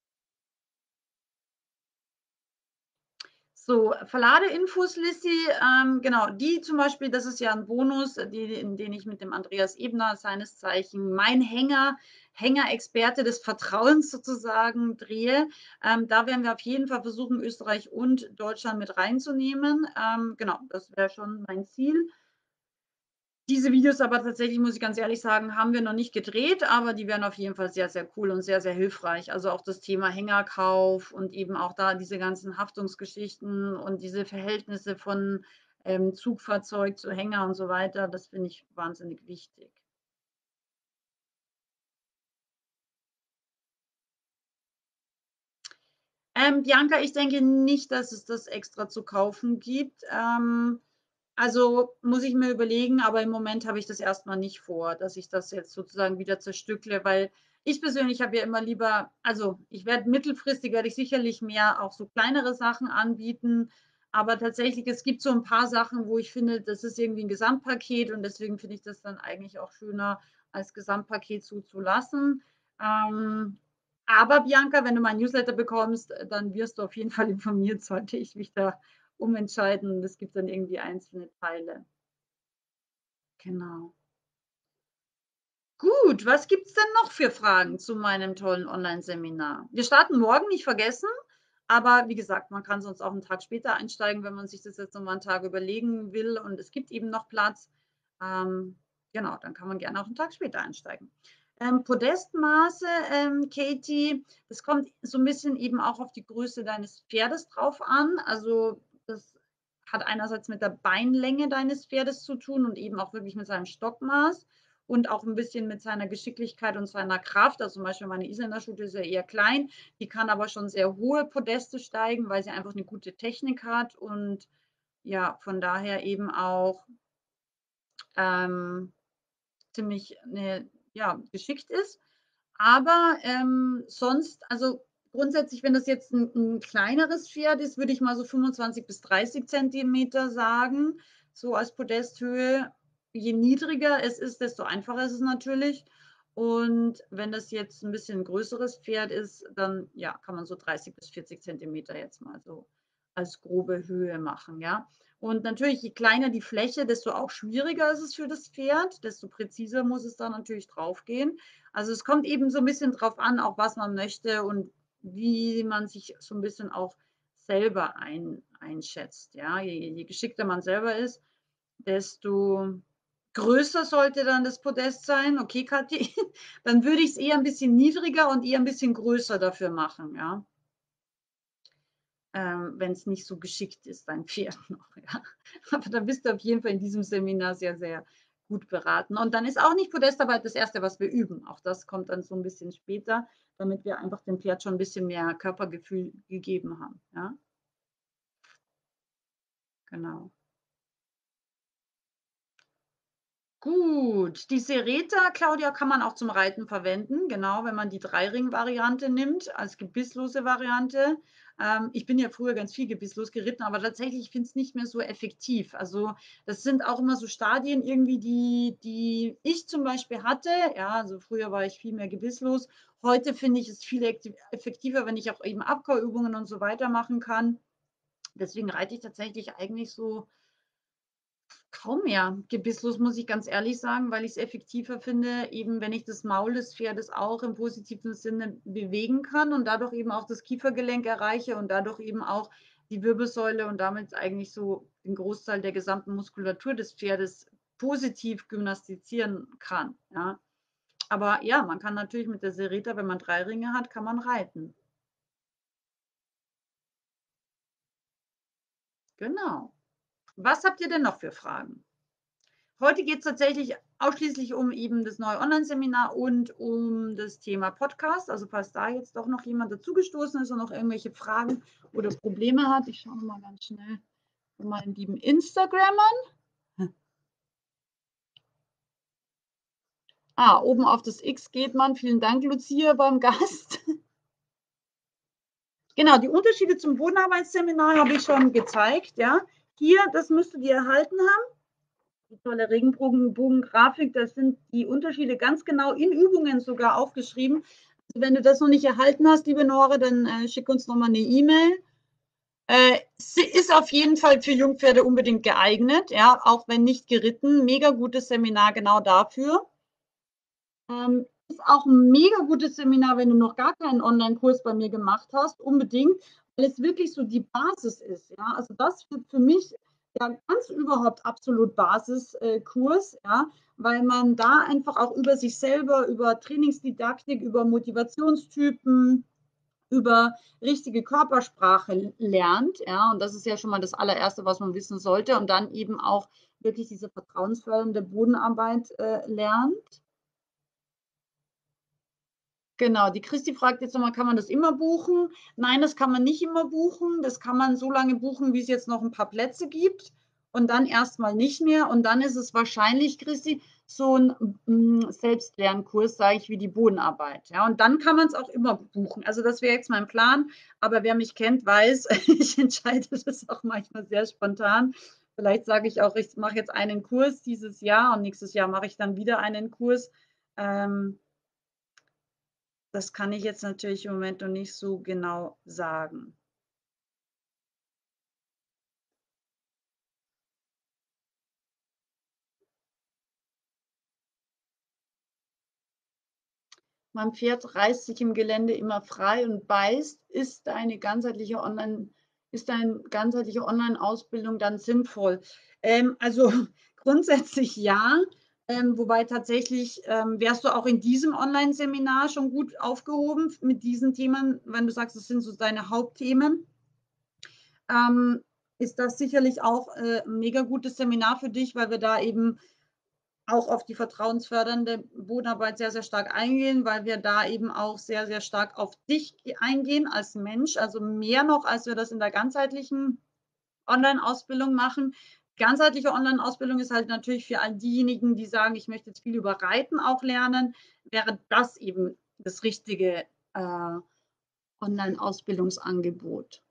So, Verladeinfos, Lissy, genau, die zum Beispiel, das ist ja ein Bonus, den ich mit dem Andreas Ebner, seines Zeichen mein Hänger-Experte des Vertrauens sozusagen drehe. Da werden wir auf jeden Fall versuchen, Österreich und Deutschland mit reinzunehmen. Genau, das wäre schon mein Ziel. Diese Videos aber tatsächlich, muss ich ganz ehrlich sagen, haben wir noch nicht gedreht, aber die wären auf jeden Fall sehr, sehr cool und sehr, sehr hilfreich. Also auch das Thema Hängerkauf und eben auch da diese ganzen Haftungsgeschichten und diese Verhältnisse von Zugfahrzeug zu Hänger und so weiter, das finde ich wahnsinnig wichtig. Bianca, ich denke nicht, dass es das extra zu kaufen gibt. Also muss ich mir überlegen, aber im Moment habe ich das erstmal nicht vor, dass ich das jetzt sozusagen wieder zerstückle, weil ich persönlich habe ja immer lieber, also ich werde mittelfristig, werde ich sicherlich mehr auch so kleinere Sachen anbieten, aber tatsächlich, es gibt so ein paar Sachen, wo ich finde, das ist irgendwie ein Gesamtpaket und deswegen finde ich das dann eigentlich auch schöner, als Gesamtpaket zuzulassen. Ähm, aber Bianca, wenn du mein Newsletter bekommst, dann wirst du auf jeden Fall informiert, sollte ich mich da umentscheiden. Es gibt dann irgendwie einzelne Teile. Genau. Gut, was gibt es denn noch für Fragen zu meinem tollen Online-Seminar? Wir starten morgen, nicht vergessen. Aber wie gesagt, man kann sonst auch einen Tag später einsteigen, wenn man sich das jetzt nochmal einen Tag überlegen will und es gibt eben noch Platz. Genau, dann kann man gerne auch einen Tag später einsteigen. Podestmaße, Katie, das kommt so ein bisschen eben auch auf die Größe deines Pferdes drauf an. Also das hat einerseits mit der Beinlänge deines Pferdes zu tun und eben auch wirklich mit seinem Stockmaß und auch ein bisschen mit seiner Geschicklichkeit und seiner Kraft. Also zum Beispiel meine Isländerstute ist ja eher klein, die kann aber schon sehr hohe Podeste steigen, weil sie einfach eine gute Technik hat und ja, von daher eben auch ziemlich ja, geschickt ist. Aber sonst, also grundsätzlich, wenn das jetzt ein kleineres Pferd ist, würde ich mal so 25 bis 30 Zentimeter sagen, so als Podesthöhe. Je niedriger es ist, desto einfacher ist es natürlich. Und wenn das jetzt ein bisschen ein größeres Pferd ist, dann ja, kann man so 30 bis 40 Zentimeter jetzt mal so als grobe Höhe machen, ja. Und natürlich, je kleiner die Fläche, desto auch schwieriger ist es für das Pferd, desto präziser muss es da natürlich drauf gehen. Also es kommt eben so ein bisschen drauf an, auch was man möchte und wie man sich so ein bisschen auch selber einschätzt. Ja, je geschickter man selber ist, desto größer sollte dann das Podest sein. Okay, Kathi, dann würde ich es eher ein bisschen niedriger und eher ein bisschen größer dafür machen, ja. Wenn es nicht so geschickt ist, dein Pferd noch. Ja. Aber da bist du auf jeden Fall in diesem Seminar sehr, sehr gut beraten. Und dann ist auch nicht Podestarbeit das Erste, was wir üben. Auch das kommt dann so ein bisschen später, damit wir einfach dem Pferd schon ein bisschen mehr Körpergefühl gegeben haben. Ja, genau. Gut, die Sereta, Claudia, kann man auch zum Reiten verwenden, genau, wenn man die Dreiring-Variante nimmt, als gebisslose Variante. Ich bin ja früher ganz viel gebisslos geritten, aber tatsächlich finde ich es nicht mehr so effektiv. Also das sind auch immer so Stadien irgendwie, die ich zum Beispiel hatte. Ja, also früher war ich viel mehr gebisslos. Heute finde ich es viel effektiver, wenn ich auch eben Abkauübungen und so weiter machen kann. Deswegen reite ich tatsächlich eigentlich so kaum mehr gebisslos, muss ich ganz ehrlich sagen, weil ich es effektiver finde, eben wenn ich das Maul des Pferdes auch im positiven Sinne bewegen kann und dadurch eben auch das Kiefergelenk erreiche und dadurch eben auch die Wirbelsäule und damit eigentlich so den Großteil der gesamten Muskulatur des Pferdes positiv gymnastizieren kann. Ja. Aber ja, man kann natürlich mit der Sereta, wenn man 3 Ringe hat, kann man reiten. Genau. Was habt ihr denn noch für Fragen? Heute geht es tatsächlich ausschließlich um eben das neue Online-Seminar und um das Thema Podcast. Also falls da jetzt doch noch jemand dazugestoßen ist und noch irgendwelche Fragen oder Probleme hat, ich schaue mal ganz schnell von meinen lieben Instagrammern. Oben auf das X geht man. Vielen Dank, Lucia, beim Gast. Genau, die Unterschiede zum Bodenarbeitsseminar habe ich schon gezeigt. Ja, hier, das müsstet ihr erhalten haben. Die tolle Regenbogen-Grafik, das sind die Unterschiede ganz genau in Übungen sogar aufgeschrieben. Also wenn du das noch nicht erhalten hast, liebe Nore, dann schick uns nochmal eine E-Mail. Sie ist auf jeden Fall für Jungpferde unbedingt geeignet, ja, auch wenn nicht geritten. Mega gutes Seminar genau dafür. Ist auch ein mega gutes Seminar, wenn du noch gar keinen Online-Kurs bei mir gemacht hast, unbedingt, weil es wirklich so die Basis ist. Ja? Also das wird für mich ja ganz überhaupt absolut Basiskurs, ja, weil man da einfach auch über sich selber, über Trainingsdidaktik, über Motivationstypen, über richtige Körpersprache lernt. Ja, und das ist ja schon mal das allererste, was man wissen sollte. Und dann eben auch wirklich diese vertrauensfördernde Bodenarbeit lernt. Genau, die Christi fragt jetzt nochmal, kann man das immer buchen? Nein, das kann man nicht immer buchen. Das kann man so lange buchen, wie es jetzt noch ein paar Plätze gibt und dann erstmal nicht mehr. Und dann ist es wahrscheinlich, Christi, so ein Selbstlernkurs, sage ich, wie die Bodenarbeit. Ja, und dann kann man es auch immer buchen. Also das wäre jetzt mein Plan. Aber wer mich kennt, weiß, ich entscheide das auch manchmal sehr spontan. Vielleicht sage ich auch, ich mache jetzt einen Kurs dieses Jahr und nächstes Jahr mache ich dann wieder einen Kurs. Das kann ich jetzt natürlich im Moment noch nicht so genau sagen. Mein Pferd reißt sich im Gelände immer frei und beißt. Ist eine ganzheitliche Online-Ausbildung dann sinnvoll? Also grundsätzlich ja, wobei tatsächlich wärst du auch in diesem Online-Seminar schon gut aufgehoben mit diesen Themen, wenn du sagst, das sind so deine Hauptthemen. Ähm, ist das sicherlich auch ein mega gutes Seminar für dich, weil wir da eben auch auf die vertrauensfördernde Bodenarbeit sehr, sehr stark eingehen, weil wir da eben auch sehr, sehr stark auf dich eingehen als Mensch, also mehr noch, als wir das in der ganzheitlichen Online-Ausbildung machen. Ganzheitliche Online-Ausbildung ist halt natürlich für all diejenigen, die sagen, ich möchte jetzt viel über Reiten auch lernen, wäre das eben das richtige Online-Ausbildungsangebot.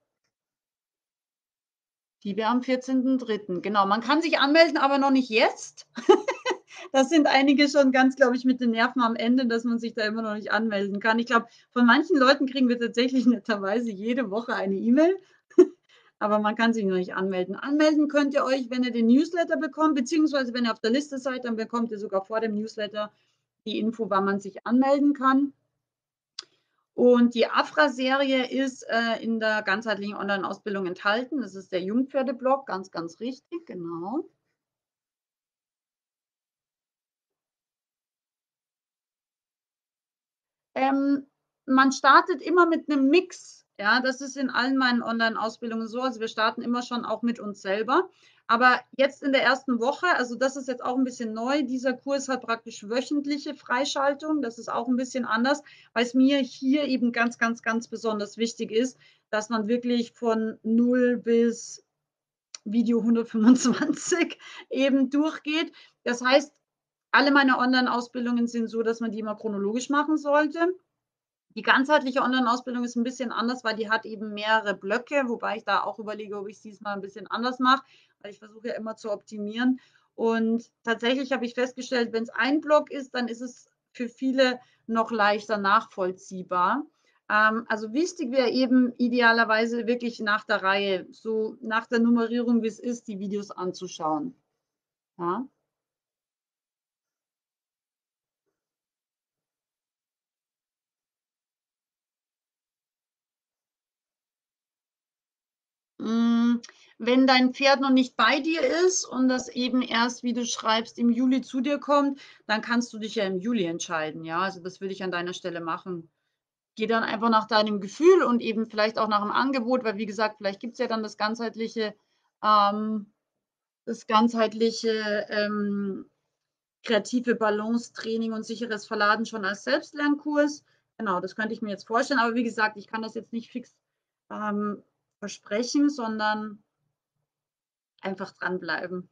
Die wäre am 14.03. Genau, man kann sich anmelden, aber noch nicht jetzt. Da sind einige schon ganz, glaube ich, mit den Nerven am Ende, dass man sich da immer noch nicht anmelden kann. Ich glaube, von manchen Leuten kriegen wir tatsächlich netterweise jede Woche eine E-Mail, aber man kann sich noch nicht anmelden. Anmelden könnt ihr euch, wenn ihr den Newsletter bekommt, beziehungsweise wenn ihr auf der Liste seid, dann bekommt ihr sogar vor dem Newsletter die Info, wann man sich anmelden kann. Und die AFRA-Serie ist in der ganzheitlichen Online-Ausbildung enthalten. Das ist der Jungpferdeblock, ganz, ganz richtig, genau. Man startet immer mit einem Mix. Ja, das ist in allen meinen Online-Ausbildungen so. Also wir starten immer schon auch mit uns selber. Aber jetzt in der ersten Woche, also das ist jetzt auch ein bisschen neu, dieser Kurs hat praktisch wöchentliche Freischaltung. Das ist auch ein bisschen anders, weil es mir hier eben ganz, ganz, ganz besonders wichtig ist, dass man wirklich von 0 bis Video 125 eben durchgeht. Das heißt, alle meine Online-Ausbildungen sind so, dass man die immer chronologisch machen sollte. Die ganzheitliche Online-Ausbildung ist ein bisschen anders, weil die hat eben mehrere Blöcke, wobei ich da auch überlege, ob ich es diesmal ein bisschen anders mache, weil ich versuche ja immer zu optimieren. Und tatsächlich habe ich festgestellt, wenn es ein Block ist, dann ist es für viele noch leichter nachvollziehbar. Also wichtig wäre eben idealerweise wirklich nach der Reihe, so nach der Nummerierung, wie es ist, die Videos anzuschauen. Ja. Hm, wenn dein Pferd noch nicht bei dir ist und das eben erst, wie du schreibst, im Juli zu dir kommt, dann kannst du dich ja im Juli entscheiden. Ja, also das würde ich an deiner Stelle machen. Geh dann einfach nach deinem Gefühl und eben vielleicht auch nach dem Angebot, weil wie gesagt, vielleicht gibt es ja dann ähm, das ganzheitliche kreative Balance-Training und sicheres Verladen schon als Selbstlernkurs. Genau, das könnte ich mir jetzt vorstellen. Aber wie gesagt, ich kann das jetzt nicht fix ähm, versprechen, sondern einfach dranbleiben.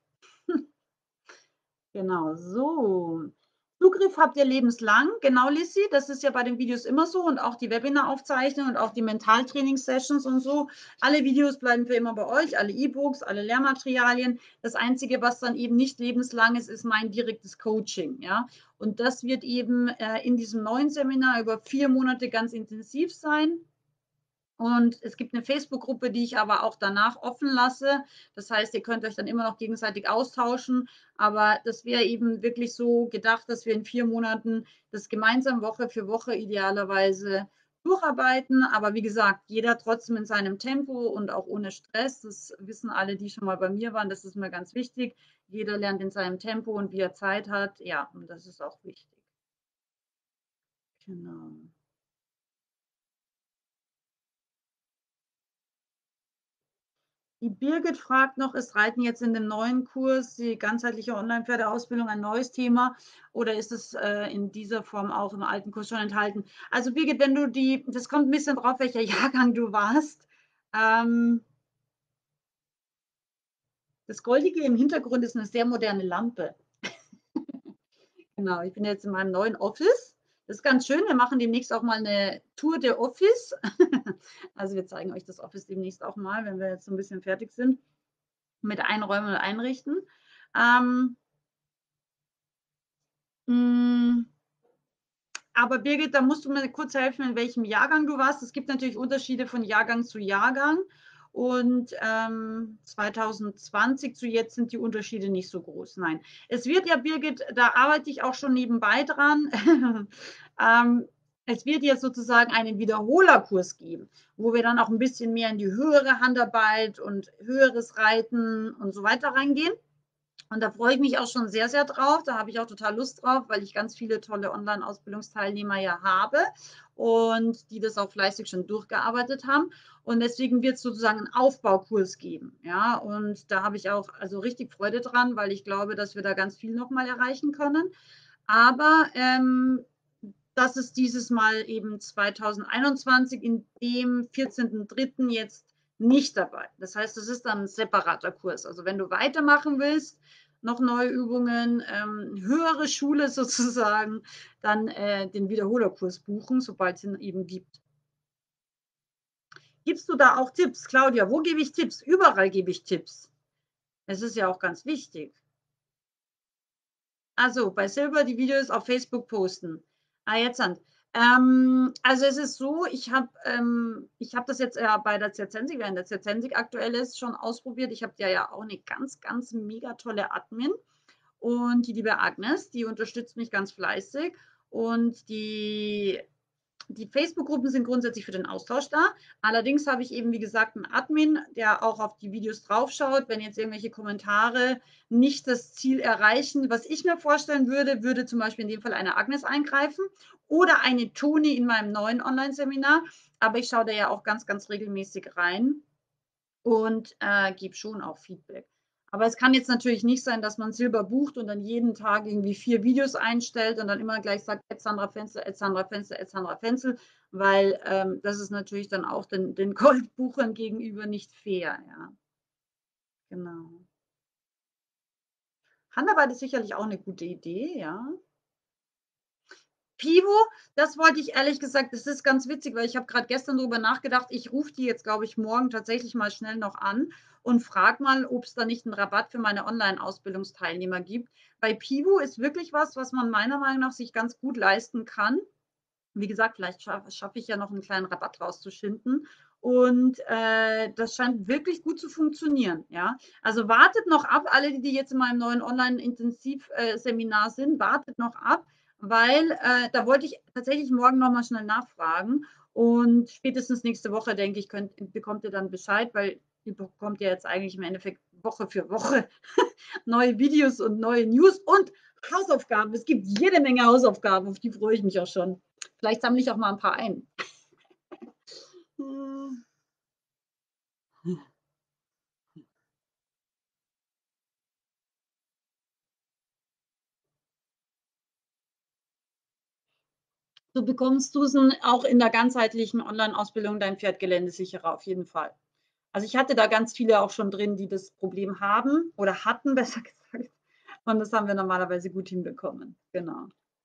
Genau, so. Zugriff habt ihr lebenslang. Genau, Lissy, das ist ja bei den Videos immer so und auch die Webinaraufzeichnungen und auch die Mentaltraining-Sessions und so. Alle Videos bleiben für immer bei euch, alle E-Books, alle Lehrmaterialien. Das Einzige, was dann eben nicht lebenslang ist, ist mein direktes Coaching. Ja? Und das wird eben in diesem neuen Seminar über 4 Monate ganz intensiv sein. Und es gibt eine Facebook-Gruppe, die ich aber auch danach offen lasse. Das heißt, ihr könnt euch dann immer noch gegenseitig austauschen. Aber das wäre eben wirklich so gedacht, dass wir in 4 Monaten das gemeinsam Woche für Woche idealerweise durcharbeiten. Aber wie gesagt, jeder trotzdem in seinem Tempo und auch ohne Stress. Das wissen alle, die schon mal bei mir waren. Das ist mir ganz wichtig. Jeder lernt in seinem Tempo und wie er Zeit hat. Ja, und das ist auch wichtig. Genau. Die Birgit fragt noch, ist Reiten jetzt in dem neuen Kurs, die ganzheitliche Online-Pferdeausbildung, ein neues Thema oder ist es in dieser Form auch im alten Kurs schon enthalten? Also Birgit, wenn du das kommt ein bisschen drauf, welcher Jahrgang du warst. Ähm, Das Goldige im Hintergrund ist eine sehr moderne Lampe. Genau, ich bin jetzt in meinem neuen Office. Das ist ganz schön. Wir machen demnächst auch mal eine Tour der Office. Also wir zeigen euch das Office demnächst auch mal, wenn wir jetzt so ein bisschen fertig sind mit Einräumen und Einrichten. Ähm, mh, aber Birgit, da musst du mir kurz helfen, in welchem Jahrgang du warst. Es gibt natürlich Unterschiede von Jahrgang zu Jahrgang. Und 2020 zu jetzt sind die Unterschiede nicht so groß. Nein, es wird ja, Birgit, da arbeite ich auch schon nebenbei dran. Es wird jetzt sozusagen einen Wiederholerkurs geben, wo wir dann auch ein bisschen mehr in die höhere Handarbeit und höheres Reiten und so weiter reingehen. Und da freue ich mich auch schon sehr, sehr drauf. Da habe ich auch total Lust drauf, weil ich ganz viele tolle Online-Ausbildungsteilnehmer ja habe und die das auch fleißig schon durchgearbeitet haben. Und deswegen wird es sozusagen einen Aufbaukurs geben. Ja, und da habe ich auch also richtig Freude dran, weil ich glaube, dass wir da ganz viel nochmal erreichen können. Aber das ist dieses Mal eben 2021 in dem 14.03. jetzt nicht dabei. Das heißt, es ist dann ein separater Kurs. Also wenn du weitermachen willst, noch neue Übungen, höhere Schule sozusagen, dann den Wiederholerkurs buchen, sobald es ihn eben gibt. Gibst du da auch Tipps, Claudia? Wo gebe ich Tipps? Überall gebe ich Tipps. Es ist ja auch ganz wichtig. Also bei Silber die Videos auf Facebook posten. Ah, jetzt an. Also es ist so, ich hab das jetzt bei der Zirzensik, während der Zirzensik aktuell ist, schon ausprobiert. Ich habe ja auch eine ganz, ganz mega tolle Admin. Und die liebe Agnes, die unterstützt mich ganz fleißig. Und die Facebook-Gruppen sind grundsätzlich für den Austausch da. Allerdings habe ich eben, wie gesagt, einen Admin, der auch auf die Videos draufschaut. Wenn jetzt irgendwelche Kommentare nicht das Ziel erreichen, was ich mir vorstellen würde, würde zum Beispiel in dem Fall eine Agnes eingreifen oder eine Toni in meinem neuen Online-Seminar. Aber ich schaue da ja auch ganz, ganz regelmäßig rein und gebe schon auch Feedback. Aber es kann jetzt natürlich nicht sein, dass man Silber bucht und dann jeden Tag irgendwie 4 Videos einstellt und dann immer gleich sagt, Sandra Fenzel, Sandra Fenzel, Sandra Fenzel, weil das ist natürlich dann auch den Goldbuchern gegenüber nicht fair. Ja, genau. Handarbeit ist sicherlich auch eine gute Idee, ja. Pivo, das wollte ich ehrlich gesagt, das ist ganz witzig, weil ich habe gerade gestern darüber nachgedacht, ich rufe die jetzt, glaube ich, morgen tatsächlich mal schnell noch an und frage mal, ob es da nicht einen Rabatt für meine Online-Ausbildungsteilnehmer gibt. Bei Pivo ist wirklich was, was man meiner Meinung nach sich ganz gut leisten kann. Wie gesagt, vielleicht schaffe ich ja noch einen kleinen Rabatt rauszuschinden. Und das scheint wirklich gut zu funktionieren. Ja? Also wartet noch ab, alle, die jetzt in meinem neuen Online-Intensivseminar sind, wartet noch ab, weil da wollte ich tatsächlich morgen noch mal schnell nachfragen. Und spätestens nächste Woche, denke ich, bekommt ihr dann Bescheid, weil ihr bekommt ja jetzt eigentlich im Endeffekt Woche für Woche neue Videos und neue News und Hausaufgaben. Es gibt jede Menge Hausaufgaben, auf die freue ich mich auch schon. Vielleicht sammle ich auch mal ein paar ein. So bekommst du es auch in der ganzheitlichen Online-Ausbildung dein Pferd geländesicherer auf jeden Fall. Also ich hatte da ganz viele auch schon drin, die das Problem haben oder hatten, besser gesagt. Und das haben wir normalerweise gut hinbekommen. Genau.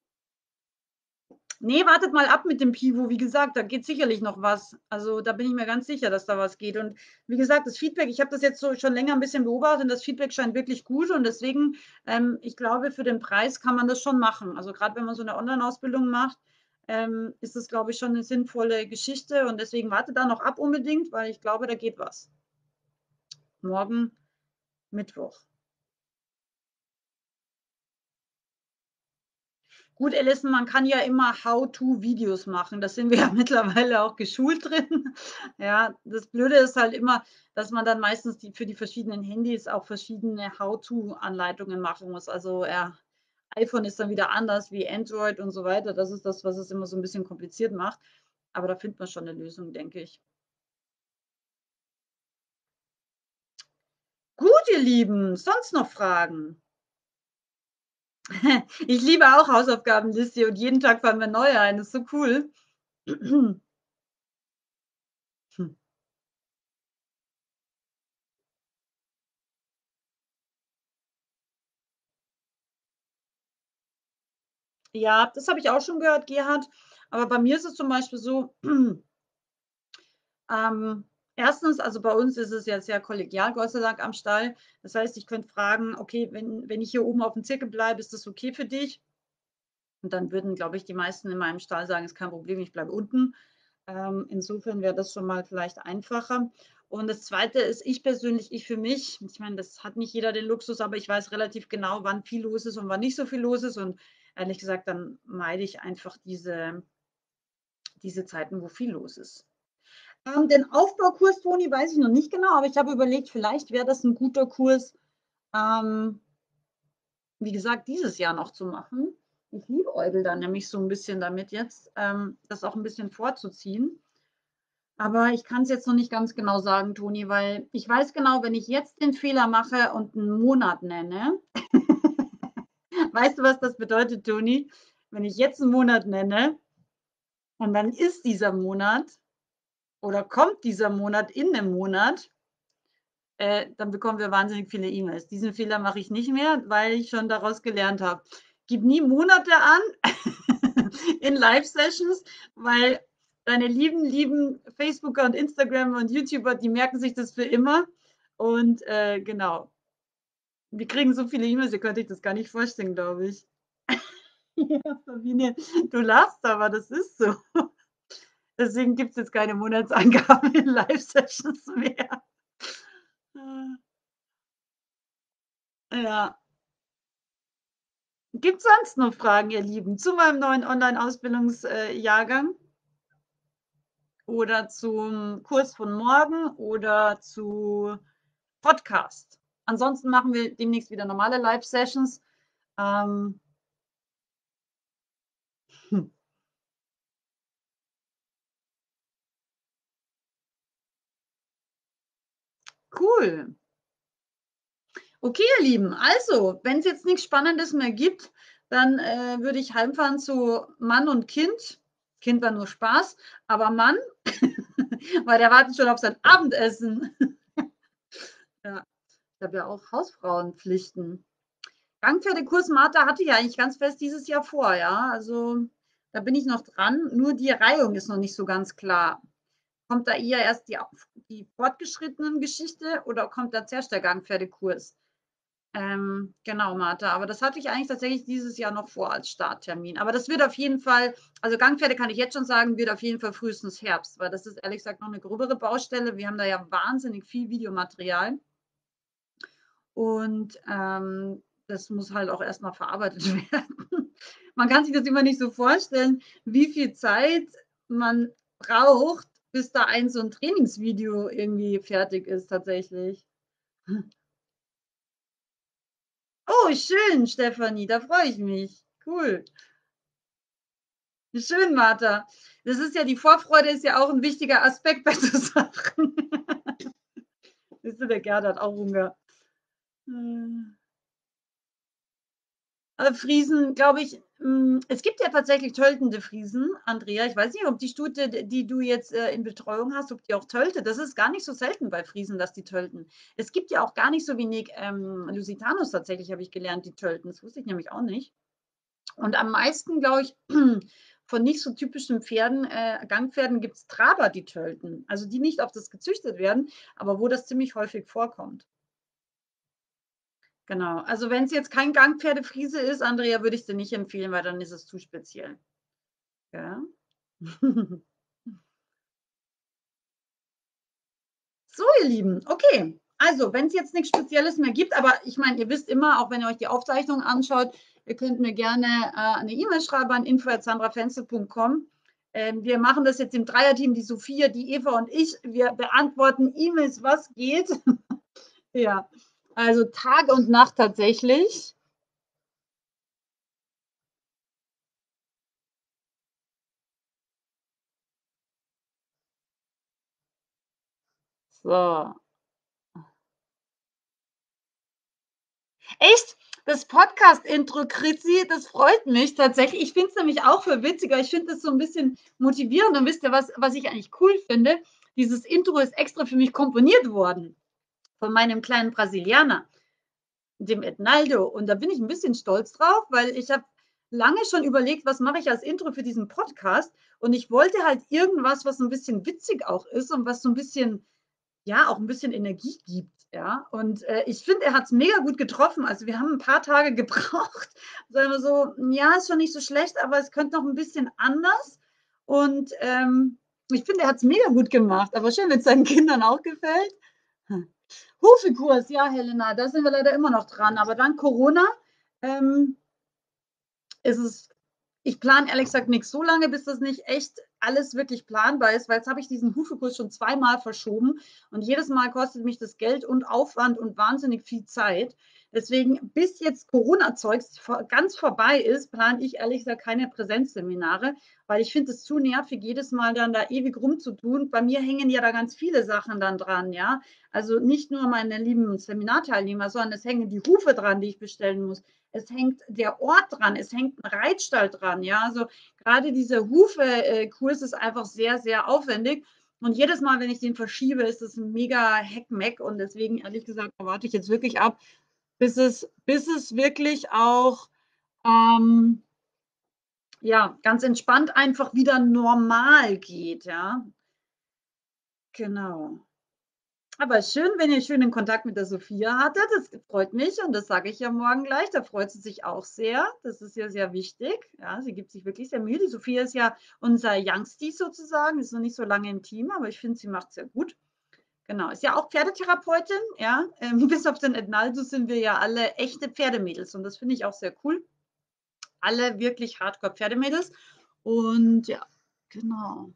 Nee, wartet mal ab mit dem Pivo. Wie gesagt, da geht sicherlich noch was. Also da bin ich mir ganz sicher, dass da was geht. Und wie gesagt, das Feedback, ich habe das jetzt so schon länger ein bisschen beobachtet und das Feedback scheint wirklich gut. Und deswegen, ich glaube, für den Preis kann man das schon machen. Also gerade wenn man so eine Online-Ausbildung macht, ist das, glaube ich, schon eine sinnvolle Geschichte. Und deswegen wartet da noch ab unbedingt, weil ich glaube, da geht was. Morgen Mittwoch. Gut, Alison, man kann ja immer How-to-Videos machen. Das sind wir ja mittlerweile auch geschult drin. Ja, das Blöde ist halt immer, dass man dann meistens für die verschiedenen Handys auch verschiedene How-to-Anleitungen machen muss. Also ja, iPhone ist dann wieder anders wie Android und so weiter. Das ist das, was es immer so ein bisschen kompliziert macht. Aber da findet man schon eine Lösung, denke ich. Gut, ihr Lieben, sonst noch Fragen? Ich liebe auch Hausaufgabenliste und jeden Tag fallen mir neue ein. Das ist so cool. Ja, das habe ich auch schon gehört, Gerhard. Aber bei mir ist es zum Beispiel so, erstens, also bei uns ist es ja sehr kollegial, Gott sei Dank, am Stall. Das heißt, ich könnte fragen, okay, wenn ich hier oben auf dem Zirkel bleibe, ist das okay für dich? Und dann würden, glaube ich, die meisten in meinem Stall sagen, ist kein Problem, ich bleibe unten. Insofern wäre das schon mal vielleicht einfacher. Und das Zweite ist, ich persönlich, ich für mich, ich meine, das hat nicht jeder den Luxus, aber ich weiß relativ genau, wann viel los ist und wann nicht so viel los ist. Und ehrlich gesagt, dann meide ich einfach diese Zeiten, wo viel los ist. Den Aufbaukurs, Toni, weiß ich noch nicht genau, aber ich habe überlegt, vielleicht wäre das ein guter Kurs, ähm, wie gesagt, dieses Jahr noch zu machen. Ich liebäugel da nämlich so ein bisschen damit jetzt, das auch ein bisschen vorzuziehen. Aber ich kann es jetzt noch nicht ganz genau sagen, Toni, weil ich weiß genau, wenn ich jetzt den Fehler mache und einen Monat nenne, weißt du, was das bedeutet, Toni? Wenn ich jetzt einen Monat nenne und dann ist dieser Monat oder kommt dieser Monat in dem Monat, dann bekommen wir wahnsinnig viele E-Mails. Diesen Fehler mache ich nicht mehr, weil ich schon daraus gelernt habe. Gib nie Monate an in Live-Sessions, weil deine lieben Facebooker und Instagram und YouTuber, die merken sich das für immer. Und genau, wir kriegen so viele E-Mails, ihr könnt euch das gar nicht vorstellen, glaube ich. Ja, Sabine, du lachst, aber das ist so. Deswegen gibt es jetzt keine Monatsangaben in Live-Sessions mehr. Ja. Gibt es sonst noch Fragen, ihr Lieben, zu meinem neuen Online-Ausbildungsjahrgang oder zum Kurs von morgen oder zu Podcast? Ansonsten machen wir demnächst wieder normale Live-Sessions. Ähm, hm, cool. Okay, ihr Lieben. Also, wenn es jetzt nichts Spannendes mehr gibt, dann würde ich heimfahren zu Mann und Kind. Kind war nur Spaß, aber Mann, weil der wartet schon auf sein Abendessen. Ja, ich habe ja auch Hausfrauenpflichten. Gangpferdekurs Martha hatte ja eigentlich ganz fest dieses Jahr vor, ja. Also da bin ich noch dran. Nur die Reihung ist noch nicht so ganz klar. Kommt da eher erst die fortgeschrittenen Geschichte oder kommt da zuerst der Gangpferdekurs? Genau, Martha. Aber das hatte ich eigentlich tatsächlich dieses Jahr noch vor als Starttermin. Aber das wird auf jeden Fall, also Gangpferde kann ich jetzt schon sagen, wird auf jeden Fall frühestens Herbst, weil das ist ehrlich gesagt noch eine gröbere Baustelle. Wir haben da ja wahnsinnig viel Videomaterial. Und das muss halt auch erstmal verarbeitet werden. Man kann sich das immer nicht so vorstellen, wie viel Zeit man braucht, bis da ein so ein Trainingsvideo irgendwie fertig ist tatsächlich. Oh, schön, Stefanie, da freue ich mich. Cool. Schön, Martha. Das ist ja, die Vorfreude ist ja auch ein wichtiger Aspekt bei so Sachen. Siehst du, der Gerd hat auch Hunger. Friesen, glaube ich, es gibt ja tatsächlich töltende Friesen, Andrea. Ich weiß nicht, ob die Stute, die du jetzt in Betreuung hast, ob die auch töltet. Das ist gar nicht so selten bei Friesen, dass die tölten. Es gibt ja auch gar nicht so wenig Lusitanos tatsächlich, habe ich gelernt, die tölten. Das wusste ich nämlich auch nicht. Und am meisten, glaube ich, von nicht so typischen Pferden, Gangpferden, gibt es Traber, die tölten. Also die nicht auf das gezüchtet werden, aber wo das ziemlich häufig vorkommt. Genau. Also wenn es jetzt kein Gangpferdefriese ist, Andrea, würde ich dir nicht empfehlen, weil dann ist es zu speziell. Ja. So, ihr Lieben, okay. Also, wenn es jetzt nichts Spezielles mehr gibt, aber ich meine, ihr wisst immer, auch wenn ihr euch die Aufzeichnung anschaut, ihr könnt mir gerne eine E-Mail schreiben an info@sandrafenzel.com. Wir machen das jetzt im Dreierteam, die Sophia, die Eva und ich. Wir beantworten E-Mails, was geht. Ja, also Tag und Nacht tatsächlich. So. Echt? Das Podcast-Intro, Chrissy, das freut mich tatsächlich. Ich finde es nämlich auch für witziger. Ich finde es so ein bisschen motivierend. Und wisst ihr, was ich eigentlich cool finde? Dieses Intro ist extra für mich komponiert worden von meinem kleinen Brasilianer, dem Ednaldo. Und da bin ich ein bisschen stolz drauf, weil ich habe lange schon überlegt, was mache ich als Intro für diesen Podcast. Und ich wollte halt irgendwas, was ein bisschen witzig auch ist und was so ein bisschen ja, auch ein bisschen Energie gibt, ja. Und ich finde, er hat es mega gut getroffen. Also wir haben ein paar Tage gebraucht. Sagen wir so, ja, ist schon nicht so schlecht, aber es könnte noch ein bisschen anders. Und ich finde, er hat es mega gut gemacht. Aber schön, wenn es seinen Kindern auch gefällt. Hm. Hufekurs, ja, Helena, da sind wir leider immer noch dran. Aber dank Corona ähm, ist es, ich plane ehrlich gesagt nichts so lange, bis das nicht echt alles wirklich planbar ist, weil jetzt habe ich diesen Hufekurs schon zweimal verschoben und jedes Mal kostet mich das Geld und Aufwand und wahnsinnig viel Zeit. Deswegen, bis jetzt Corona-Zeugs ganz vorbei ist, plane ich ehrlich gesagt keine Präsenzseminare, weil ich finde es zu nervig, jedes Mal dann da ewig rumzutun. Bei mir hängen ja da ganz viele Sachen dann dran, ja. Also nicht nur meine lieben Seminarteilnehmer, sondern es hängen die Hufe dran, die ich bestellen muss. Es hängt der Ort dran, es hängt ein Reitstall dran, ja. Also gerade dieser Hufe-Kurs ist einfach sehr, sehr aufwendig. Und jedes Mal, wenn ich den verschiebe, ist das ein mega Heckmeck. Und deswegen, ehrlich gesagt, warte ich jetzt wirklich ab, bis es wirklich auch ja, ganz entspannt einfach wieder normal geht, ja. Genau. Aber schön, wenn ihr schönen Kontakt mit der Sophia hattet. Das freut mich und das sage ich ja morgen gleich. Da freut sie sich auch sehr. Das ist ja sehr wichtig. Ja, sie gibt sich wirklich sehr Mühe. Die Sophia ist ja unser Youngstie sozusagen, ist noch nicht so lange im Team, aber ich finde, sie macht sehr gut. Genau, ist ja auch Pferdetherapeutin, ja. Bis auf den Ednaldo sind wir ja alle echte Pferdemädels und das finde ich auch sehr cool. Alle wirklich Hardcore-Pferdemädels. Und ja, genau.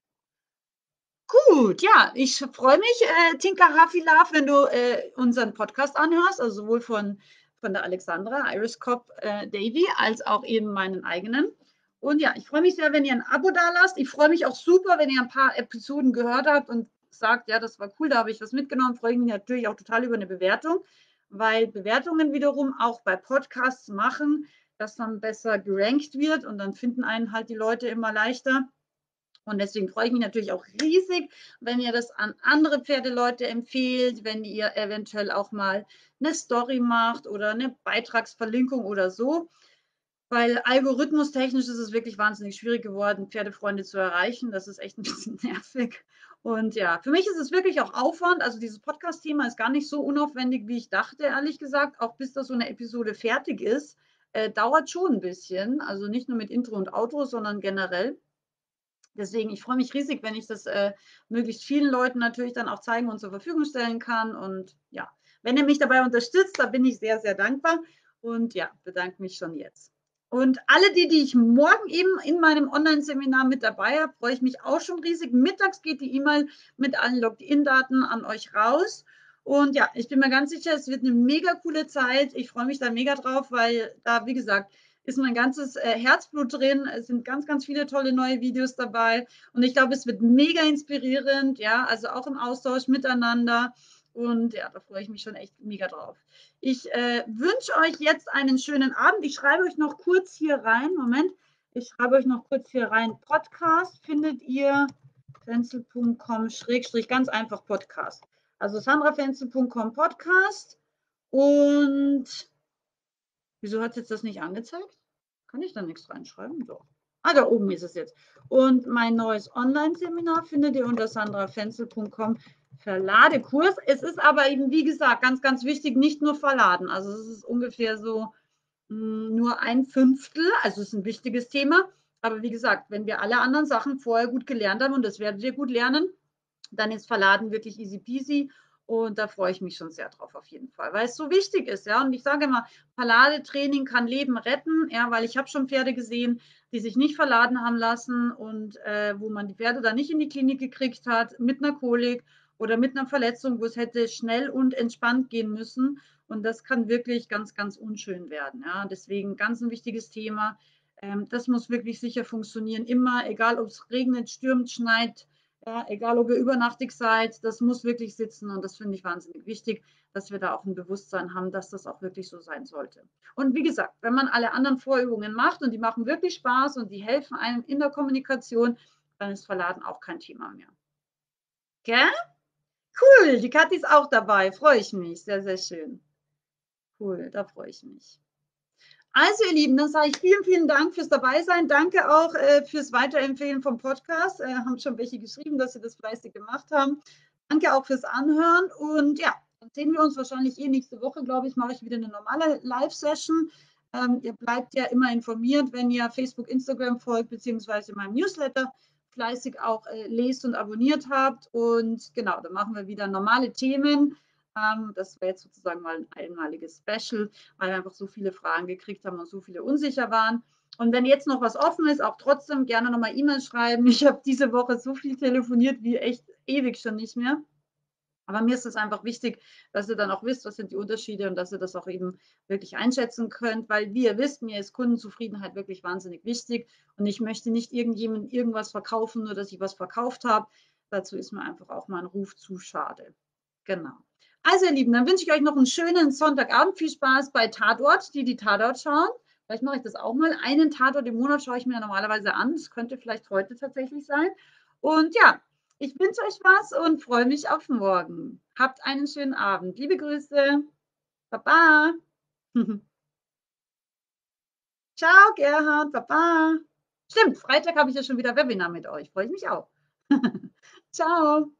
Gut, ja, ich freue mich, Tinka Hafilaf, wenn du unseren Podcast anhörst, also sowohl von der Alexandra, Iris Cop Davy, als auch eben meinen eigenen. Und ja, ich freue mich sehr, wenn ihr ein Abo da lasst. Ich freue mich auch super, wenn ihr ein paar Episoden gehört habt und sagt, ja, das war cool, da habe ich was mitgenommen. Freue ich mich natürlich auch total über eine Bewertung, weil Bewertungen wiederum auch bei Podcasts machen, dass dann besser gerankt wird und dann finden einen halt die Leute immer leichter. Und deswegen freue ich mich natürlich auch riesig, wenn ihr das an andere Pferdeleute empfehlt, wenn ihr eventuell auch mal eine Story macht oder eine Beitragsverlinkung oder so. Weil algorithmustechnisch ist es wirklich wahnsinnig schwierig geworden, Pferdefreunde zu erreichen. Das ist echt ein bisschen nervig. Und ja, für mich ist es wirklich auch Aufwand. Also dieses Podcast-Thema ist gar nicht so unaufwendig, wie ich dachte, ehrlich gesagt. Auch bis da so eine Episode fertig ist, dauert schon ein bisschen. Also nicht nur mit Intro und Outro, sondern generell. Deswegen, ich freue mich riesig, wenn ich das möglichst vielen Leuten natürlich dann auch zeigen und zur Verfügung stellen kann. Und ja, wenn ihr mich dabei unterstützt, da bin ich sehr, sehr dankbar. Und ja, bedanke mich schon jetzt. Und alle die ich morgen eben in meinem Online-Seminar mit dabei habe, freue ich mich auch schon riesig. Mittags geht die E-Mail mit allen Login-Daten an euch raus. Und ja, ich bin mir ganz sicher, es wird eine mega coole Zeit. Ich freue mich da mega drauf, weil da, wie gesagt, ist mein ganzes Herzblut drin. Es sind ganz, ganz viele tolle neue Videos dabei. Und ich glaube, es wird mega inspirierend, ja, also auch im Austausch miteinander. Und ja, da freue ich mich schon echt mega drauf. Ich wünsche euch jetzt einen schönen Abend. Ich schreibe euch noch kurz hier rein. Moment. Ich schreibe euch noch kurz hier rein. Podcast findet ihr fenzel.com Schrägstrich ganz einfach Podcast. Also sandrafenzel.com Podcast. Und wieso hat jetzt das nicht angezeigt? Kann ich da nichts reinschreiben? Doch. Ah, da oben ist es jetzt. Und mein neues Online-Seminar findet ihr unter sandrafenzel.com Verladekurs. Es ist aber eben, wie gesagt, ganz, ganz wichtig, nicht nur verladen. Also es ist ungefähr so nur ein Fünftel. Also es ist ein wichtiges Thema. Aber wie gesagt, wenn wir alle anderen Sachen vorher gut gelernt haben, und das werdet ihr gut lernen, dann ist Verladen wirklich easy peasy. Und da freue ich mich schon sehr drauf, auf jeden Fall, weil es so wichtig ist. Ja? Und ich sage immer, Verladetraining kann Leben retten, ja? Weil ich habe schon Pferde gesehen, die sich nicht verladen haben lassen und wo man die Pferde dann nicht in die Klinik gekriegt hat, mit einer Kolik oder mit einer Verletzung, wo es hätte schnell und entspannt gehen müssen. Und das kann wirklich ganz, ganz unschön werden. Ja? Deswegen ganz ein wichtiges Thema. Das muss wirklich sicher funktionieren, immer, egal ob es regnet, stürmt, schneit, ja, egal ob ihr übernachtig seid, das muss wirklich sitzen und das finde ich wahnsinnig wichtig, dass wir da auch ein Bewusstsein haben, dass das auch wirklich so sein sollte. Und wie gesagt, wenn man alle anderen Vorübungen macht und die machen wirklich Spaß und die helfen einem in der Kommunikation, dann ist Verladen auch kein Thema mehr. Gell? Cool, die Kathi ist auch dabei, freue ich mich, sehr, sehr schön. Cool, da freue ich mich. Also, ihr Lieben, dann sage ich vielen, vielen Dank fürs Dabeisein. Danke auch fürs Weiterempfehlen vom Podcast. Haben schon welche geschrieben, dass sie das fleißig gemacht haben. Danke auch fürs Anhören. Und ja, dann sehen wir uns wahrscheinlich nächste Woche, glaube ich, mache ich wieder eine normale Live-Session. Ihr bleibt ja immer informiert, wenn ihr Facebook, Instagram folgt, beziehungsweise meinem Newsletter fleißig auch lest und abonniert habt. Und genau, dann machen wir wieder normale Themen. Das wäre jetzt sozusagen mal ein einmaliges Special, weil wir einfach so viele Fragen gekriegt haben und so viele unsicher waren. Und wenn jetzt noch was offen ist, auch trotzdem gerne nochmal E-Mail schreiben. Ich habe diese Woche so viel telefoniert wie echt ewig schon nicht mehr. Aber mir ist es einfach wichtig, dass ihr dann auch wisst, was sind die Unterschiede und dass ihr das auch eben wirklich einschätzen könnt, weil wie ihr wisst, mir ist Kundenzufriedenheit wirklich wahnsinnig wichtig und ich möchte nicht irgendjemandem irgendwas verkaufen, nur dass ich was verkauft habe. Dazu ist mir einfach auch mein Ruf zu schade. Genau. Also ihr Lieben, dann wünsche ich euch noch einen schönen Sonntagabend. Viel Spaß bei Tatort, die Tatort schauen. Vielleicht mache ich das auch mal. Einen Tatort im Monat schaue ich mir normalerweise an. Das könnte vielleicht heute tatsächlich sein. Und ja, ich wünsche euch was und freue mich auf morgen. Habt einen schönen Abend. Liebe Grüße. Baba. Ciao, Gerhard. Baba. Stimmt, Freitag habe ich ja schon wieder Webinar mit euch. Freue ich mich auch. Ciao.